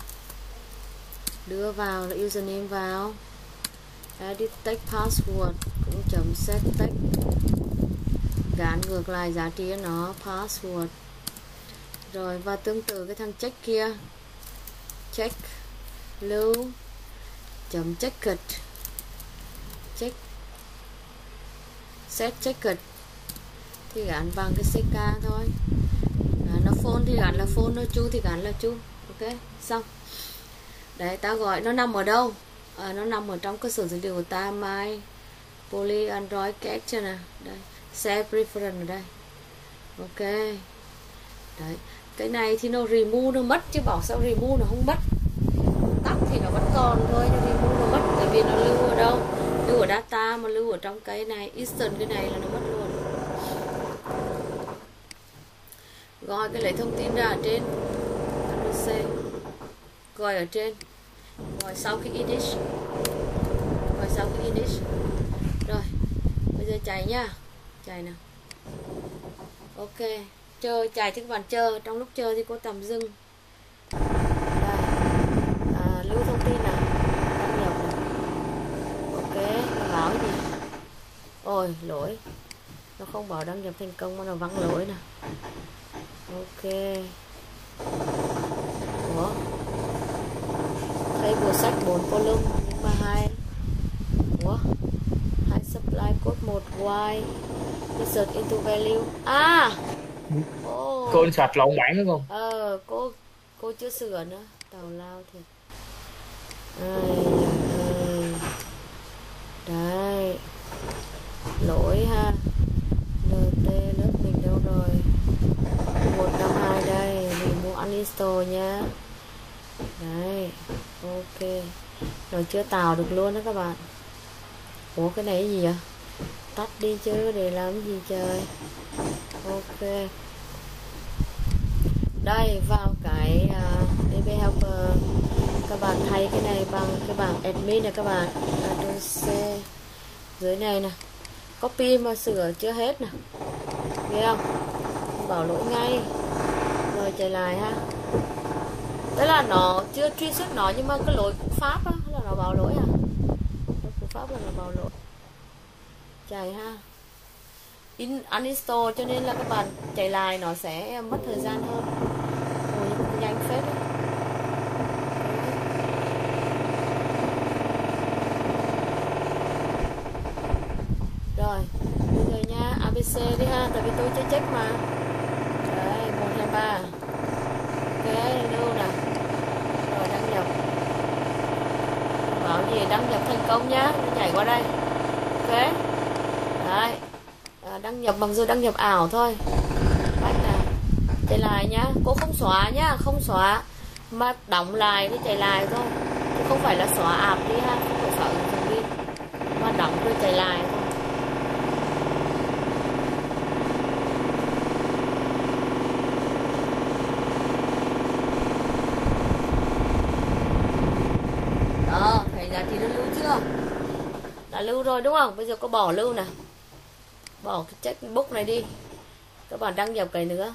đưa vào là username vào, edit text password cũng chấm set text, gắn ngược lại giá trị nó password. Rồi và tương tự cái thằng check kia, check lưu chấm checked, check set checked thì gắn bằng cái ck thôi, à, nó phone thì gắn là phone, nó chu thì gắn là chu, ok, xong. Đấy, ta gọi nó nằm ở đâu, à, nó nằm ở trong cơ sở dữ liệu của ta, my poly android catcher nè, đây share preference ở đây, ok. Đấy, cái này thì nó remove nó mất chứ bảo sao remove nó không mất, tắt thì nó vẫn còn thôi, nhưng remove nó mất bởi vì nó lưu ở đâu, lưu ở data mà lưu ở trong cái này instant, cái này là nó mất luôn. Gọi cái lấy thông tin ra ở trên C, gọi ở trên, gọi sau khi edit, gọi sau khi edit. Rồi bây giờ chạy nha, chạy nào, ok. Chờ chạy thì các bạn chờ, trong lúc chờ thì cô tạm dừng. Đây, à, lưu thông tin nào, đăng nhập này, ok. Ôi lỗi, nó không bảo đăng nhập thành công mà nó vắng lỗi nè. Ok. Ủa, thấy bộ sách bốn column nhưng mà hai. Ủa, hai supply code một y insert into value. À, oh. Cô insert lộn bản đúng không? Ờ, cô cô chưa sửa nữa, tào lao thiệt. Ai, ai. Đấy, lỗi ha. lờ tê lớp mình đâu rồi? một năm hai đây, mình mua uninstall nhá. Đấy, ok. Rồi chưa tào được luôn đó các bạn. Ủa cái này cái gì vậy? Tắt đi chứ để làm gì trời. Ok. Đây, vào cái uh, đê bê Helper, các bạn thay cái này bằng cái bảng admin này các bạn. Ctrl C dưới này nè, copy mà sửa chưa hết nè, nghe không? Bảo lỗi ngay. Rồi chạy lại ha. Tức là nó chưa truy xuất nó nhưng mà cái lỗi cú pháp á là nó bảo lỗi à? Lỗi cú pháp là nó bảo lỗi. Chạy ha. In uninstall cho nên là các bạn chạy lại nó sẽ mất thời gian hơn. Ôi nhưng nhanh phết đấy. Rồi, bây giờ nha, a bê xê đi ha, tại vì tôi chưa check mà. Đấy, một hai ba. Ok, lưu nè. Rồi đăng nhập. Bảo gì đăng nhập thành công nhá, nó nhảy qua đây. Ok. Đấy. À, đăng nhập bằng giờ đăng nhập ảo thôi. Bách nè. Chạy lại nhá, cô không xóa nhá, không xóa mà đóng lại với chạy lại thôi. Chứ không phải là xóa app đi ha, không phải xóa ứng dụng đi. Mà đóng rồi chạy lại thôi. Đó, thấy giá trị nó lưu chưa? Đã lưu rồi đúng không? Bây giờ cô bỏ lưu nè. Bỏ cái checkbox này đi. Các bạn đăng nhập cái nữa.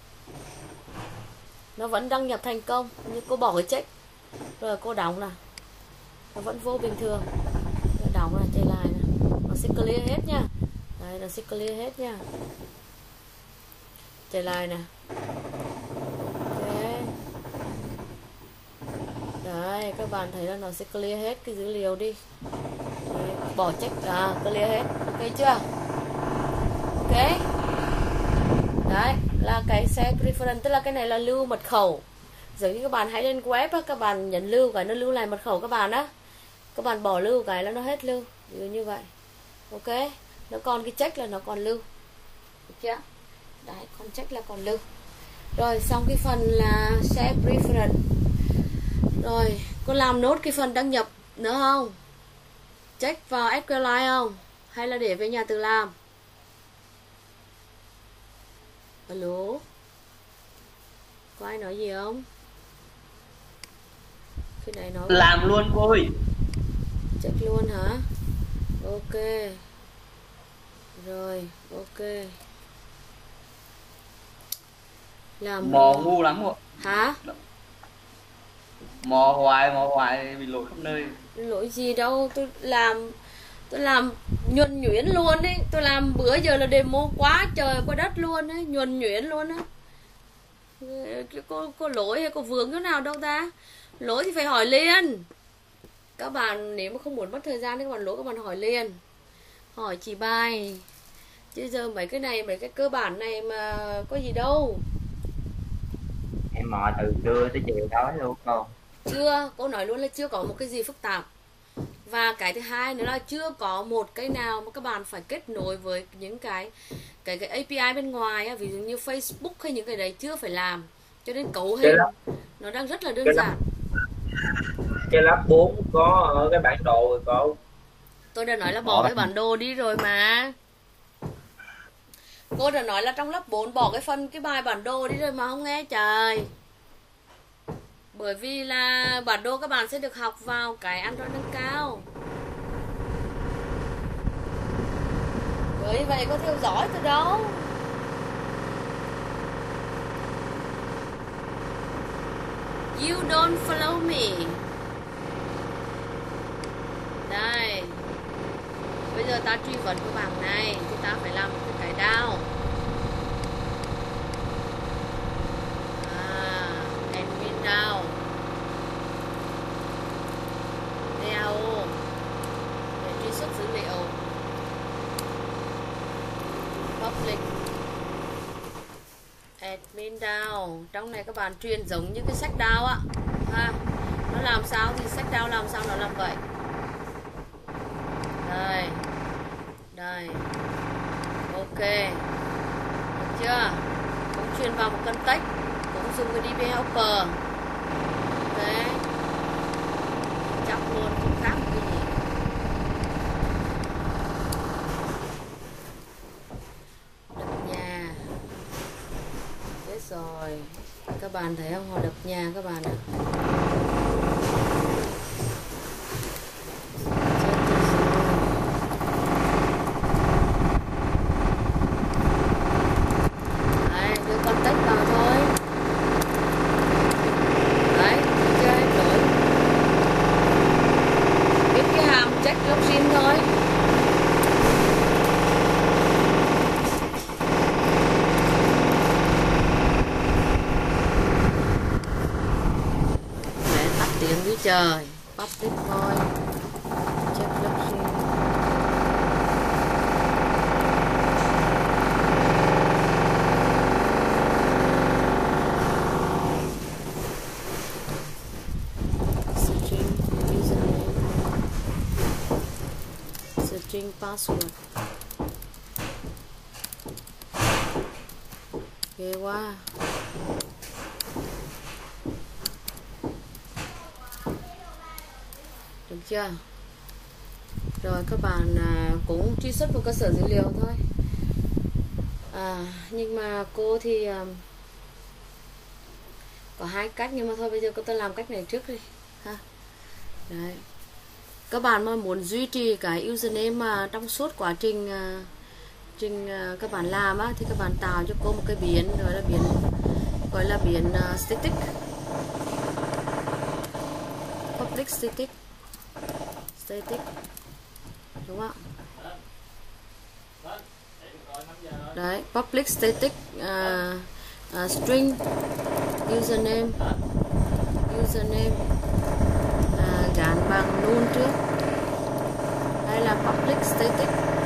Nó vẫn đăng nhập thành công, nhưng cô bỏ cái check. Rồi cô đóng nè. Nó vẫn vô bình thường. Rồi đóng là chạy lại nè. Nó sẽ clear hết nha. Đấy, nó sẽ clear hết nha. Chạy lại nè. Ok. Đấy, các bạn thấy là nó sẽ clear hết cái dữ liệu đi. Đấy, bỏ check, à, clear hết. Ok chưa? Ok. Đấy, là cái set reference, tức là cái này là lưu mật khẩu. Giống như các bạn hãy lên web á, các bạn nhấn lưu cái nó lưu lại mật khẩu các bạn á. Các bạn bỏ lưu cái là nó hết lưu. Ví dụ như vậy. Ok. Nó còn cái check là nó còn lưu. Được chưa? Đấy, còn check là còn lưu. Rồi, xong cái phần là set reference. Rồi, có làm nốt cái phần đăng nhập nữa không? Check vào ét quy eo Lite không? Hay là để về nhà tự làm? Alo? Có ai nói gì không? Cái này nói làm luôn cô ơi. check luôn hả? Ok. Rồi, ok. Làm Mò ngu lắm rồi. hả? Mò hoài mò hoài bị lỗi khắp nơi. Lỗi gì đâu, tôi làm tôi làm nhuần nhuyễn luôn đấy. Tôi làm bữa giờ là demo quá trời quá đất luôn đấy, nhuần nhuyễn luôn á. Cô, cô lỗi hay cô vướng chỗ nào đâu ta? Lỗi thì phải hỏi liền. Các bạn nếu mà không muốn mất thời gian thì các bạn lỗi các bạn hỏi liền. Hỏi chỉ bài. Chứ giờ mấy cái này, mấy cái cơ bản này mà có gì đâu. Em mò từ trưa tới chiều tối luôn cô. Chưa, cô nói luôn là chưa có một cái gì phức tạp. Và cái thứ hai nữa là chưa có một cái nào mà các bạn phải kết nối với những cái cái cái a pê i bên ngoài á, ví dụ như Facebook hay những cái đấy chưa phải làm. Cho nên cấu hình nó đang rất là đơn cái giản. Cái lab bốn có ở cái bản đồ rồi cô. Tôi đã nói là bỏ cái bản đồ đi rồi mà. Cô đã nói là trong lớp bốn bỏ cái phần cái bài bản đồ đi rồi mà không nghe trời. Bởi vì là bản đồ các bạn sẽ được học vào cái Android nâng cao. Bởi vậy có theo dõi từ đâu. You don't follow me. Đây. Bây bây giờ ta truy vấn cái bảng này thì ta phải làm cái cái đao. À, admin đao. đê a ô để truy xuất dữ liệu. Public admin down. Trong này các bạn truyền giống như cái sách down á ha. Nó làm sao thì sách down làm sao nó làm vậy. Đây. Đây. Ok. Được chưa? Cũng truyền vào một context, cũng dùng cái đê bê helper. Ok. Chắc luôn không khác một cái gì. Rồi, các bạn thấy không? Họ đập nhà các bạn ạ. Đấy, đưa context vào thôi. Đấy, chưa hết nổi. Biết cái hàm check login thôi. Tiếng đi trời, public void, check login. Searching username, searching password. Ghê quá. Được chưa? Rồi các bạn à, cũng truy xuất vào cơ sở dữ liệu thôi. À, nhưng mà cô thì à, có hai cách, nhưng mà thôi bây giờ cô ta làm cách này trước đi ha. Đấy. Các bạn mà muốn duy trì cái username mà trong suốt quá trình à, trình à, các bạn làm á, thì các bạn tạo cho cô một cái biến, rồi là biến gọi là biến uh, static, public static. Static, đúng không? Đấy, public static uh, uh, string username username uh, gắn bằng null trước. Đây là public static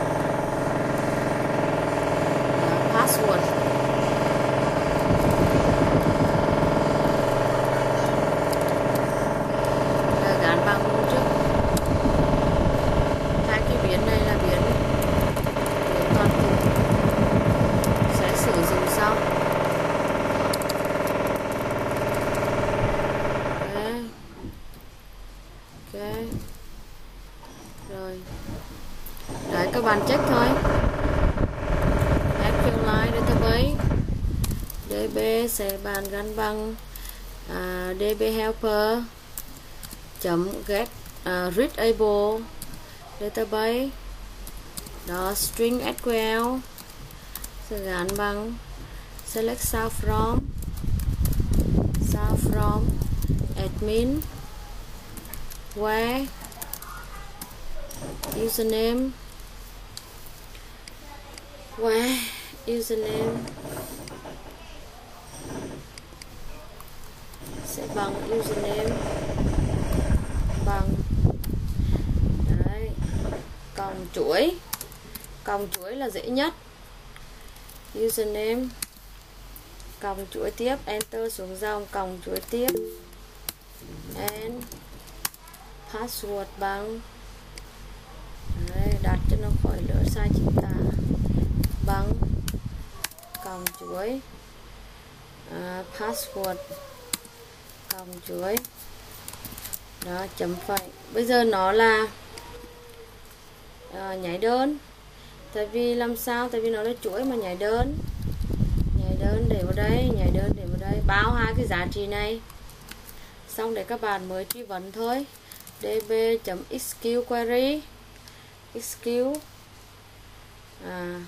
uh, password. Uh, gắn bằng null trước. Biến này là biến biến toàn tục sẽ sử dụng sau. Ok, ok, rồi đấy, các bạn check thôi. SQLite database đê bê sẽ bàn gắn bằng à, đê bê helper chấm get uh, readable database đó, string ét quy lờ sẽ gắn bằng select sao from sao from admin where username where username sẽ bằng username bằng còng chuỗi. Còng chuỗi là dễ nhất. Username còng chuỗi tiếp, enter xuống dòng còng chuỗi tiếp, and password bằng đấy, đặt cho nó khỏi lỡ sai chính tả, bằng còng chuỗi à, password còng chuỗi đó, chấm phẩy. Bây giờ nó là À, nhảy đơn. Tại vì làm sao? Tại vì nó là chuỗi mà nhảy đơn. Nhảy đơn để vào đây, nhảy đơn để vào đây, báo hai cái giá trị này. Xong để các bạn mới truy vấn thôi. db.xqquery xq à,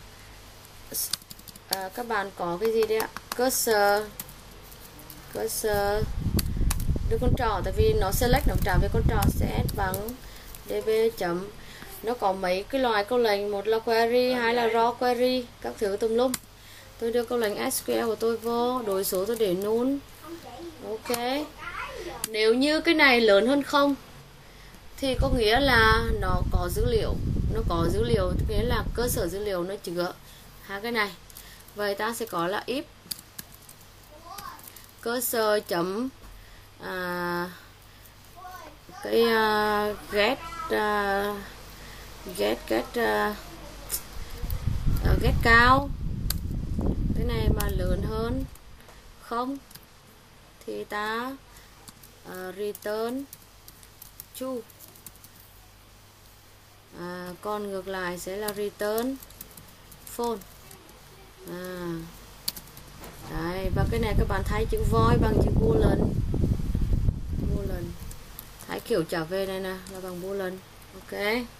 à, các bạn có cái gì đấy ạ? Cursor Cursor đưa con trỏ, tại vì nó select nó trả về con trỏ sẽ bằng db. nó có mấy cái loại câu lệnh, một là query, hai là raw query, các thứ tùm lum. Tôi đưa câu lệnh ét quy eo của tôi vô, đối số tôi để null. Ok. Nếu như cái này lớn hơn không thì có nghĩa là nó có dữ liệu, nó có dữ liệu nghĩa là cơ sở dữ liệu nó chứa hai cái này. Vậy ta sẽ có là if cơ sở chấm à, cái uh, get uh, get get uh, uh, get cao, cái này mà lớn hơn không thì ta uh, return true. À, còn ngược lại sẽ là return false. À, đấy, và cái này các bạn thay chữ void bằng chữ boolean. Boolean. Thay kiểu trả về này nè là bằng boolean. Ok.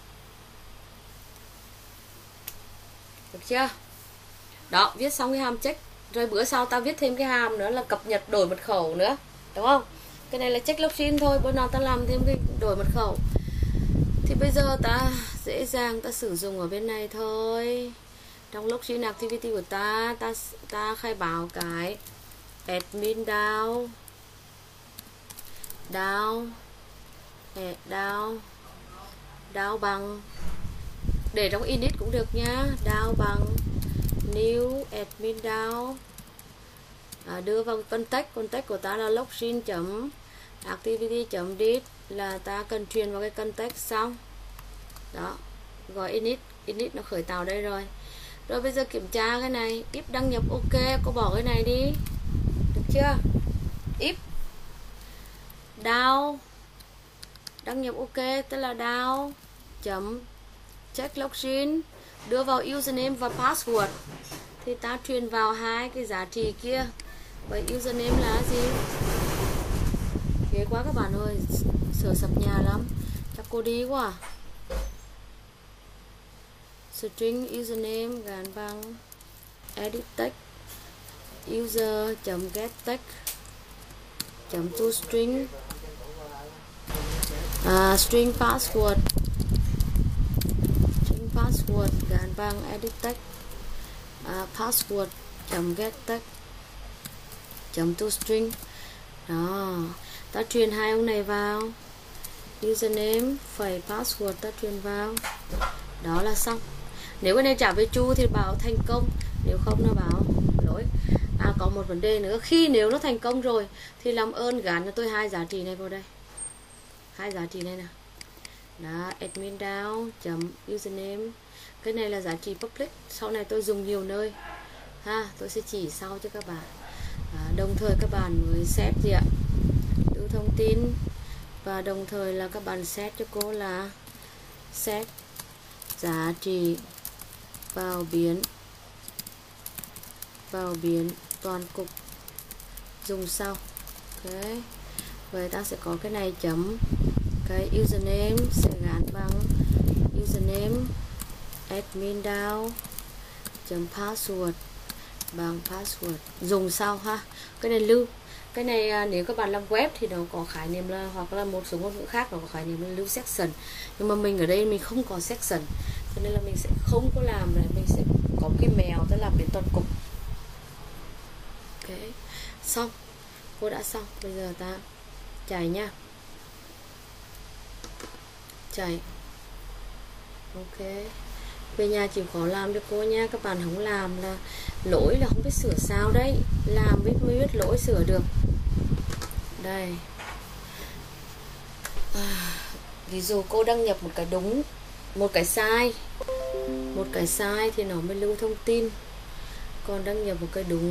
Được chưa? Đó, viết xong cái hàm check. Rồi bữa sau ta viết thêm cái hàm nữa là cập nhật đổi mật khẩu nữa. Đúng không? Cái này là check login thôi, bữa nào ta làm thêm cái đổi mật khẩu. Thì bây giờ ta dễ dàng ta sử dụng ở bên này thôi. Trong login activity của ta, ta ta khai báo cái admin down down down down bằng, để trong init cũng được nhá, down bằng new admin down. À, đưa vào context, context của ta là login chấm activity chấm dit, là ta cần truyền vào cái context xong. Đó, gọi init, init nó khởi tạo đây rồi. Rồi bây giờ kiểm tra cái này, if đăng nhập ok, cô bỏ cái này đi. Được chưa? If down đăng nhập ok, tức là down chấm check login, đưa vào username và password thì ta truyền vào hai cái giá trị kia. Vậy username là gì? Ghê quá các bạn ơi, sợ sập nhà lắm, chắc cô đi quá à. String username gắn bằng edit text user chấm get text chấm to string à, string password string password gắn bằng edit text à, password chấm get text chấm to string. Đó, ta truyền hai ông này vào, username phẩy password ta truyền vào, đó là xong. Nếu cái này trả về true thì bảo thành công, nếu không nó bảo lỗi. À, có một vấn đề nữa, khi nếu nó thành công rồi thì làm ơn gắn cho tôi hai giá trị này vào đây, hai giá trị này nè. Đó, admin down chấm username, cái này là giá trị public, sau này tôi dùng nhiều nơi ha, tôi sẽ chỉ sau cho các bạn. À, đồng thời các bạn mới set gì ạ, lưu thông tin, và đồng thời là các bạn set cho cô là set giá trị vào biến vào biến toàn cục dùng sau. Ok, vậy ta sẽ có cái này chấm cái username sẽ gắn bằng username admin down chấm password bằng password dùng sau ha. Cái này lưu, cái này nếu các bạn làm web thì nó có khái niệm là, hoặc là một số ngôn ngữ khác nó có khái niệm là lưu section, nhưng mà mình ở đây mình không có section cho nên là mình sẽ không có làm này, mình sẽ có cái mèo tức là biến toàn cục. Ok, xong, cô đã xong. Bây giờ ta chạy nha, chạy. Ok, về nhà chịu khó làm cho cô nha, các bạn không làm là lỗi là không biết sửa sao đấy, làm biết mới biết lỗi sửa được. Đây, à, ví dụ cô đăng nhập một cái đúng, một cái sai, một cái sai thì nó mới lưu thông tin, còn đăng nhập một cái đúng,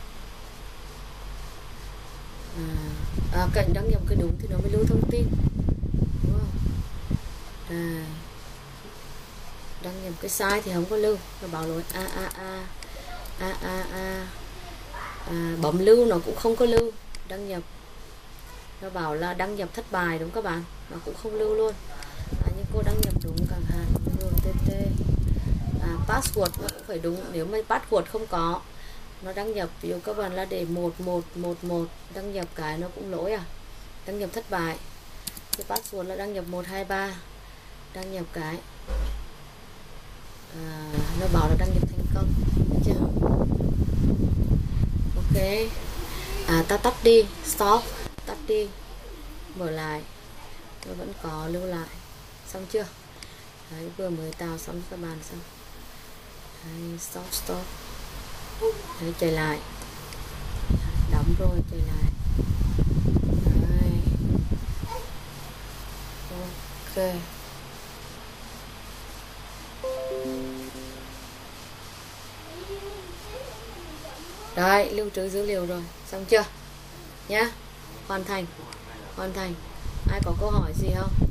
à, à cạnh đăng nhập cái đúng thì nó mới lưu thông tin, đúng không? Đây, đăng nhập cái sai thì không có lưu, nó bảo lỗi a a a a a a à, bấm lưu nó cũng không có lưu, đăng nhập nó bảo là đăng nhập thất bại, đúng các bạn, nó cũng không lưu luôn. À, nhưng cô đăng nhập đúng chẳng hạn, hương tt, à, password nó cũng phải đúng, nếu mà password không có nó đăng nhập, ví dụ các bạn là để một một một một đăng nhập cái nó cũng lỗi, à đăng nhập thất bại. Cái password là đăng nhập một hai ba, đăng nhập cái à, nó bảo là đăng nhập thành công, được chưa? Ok, à, ta tắt đi, stop, tắt đi, mở lại, nó vẫn có lưu lại, xong chưa? Đấy, vừa mới tạo xong các bạn xong. Đấy, stop stop. Đấy, chạy lại. Đóng rồi, chạy lại. Đấy. Ok. Đấy, lưu trữ dữ liệu rồi, xong chưa? Nhá. Hoàn thành. Hoàn thành. Ai có câu hỏi gì không?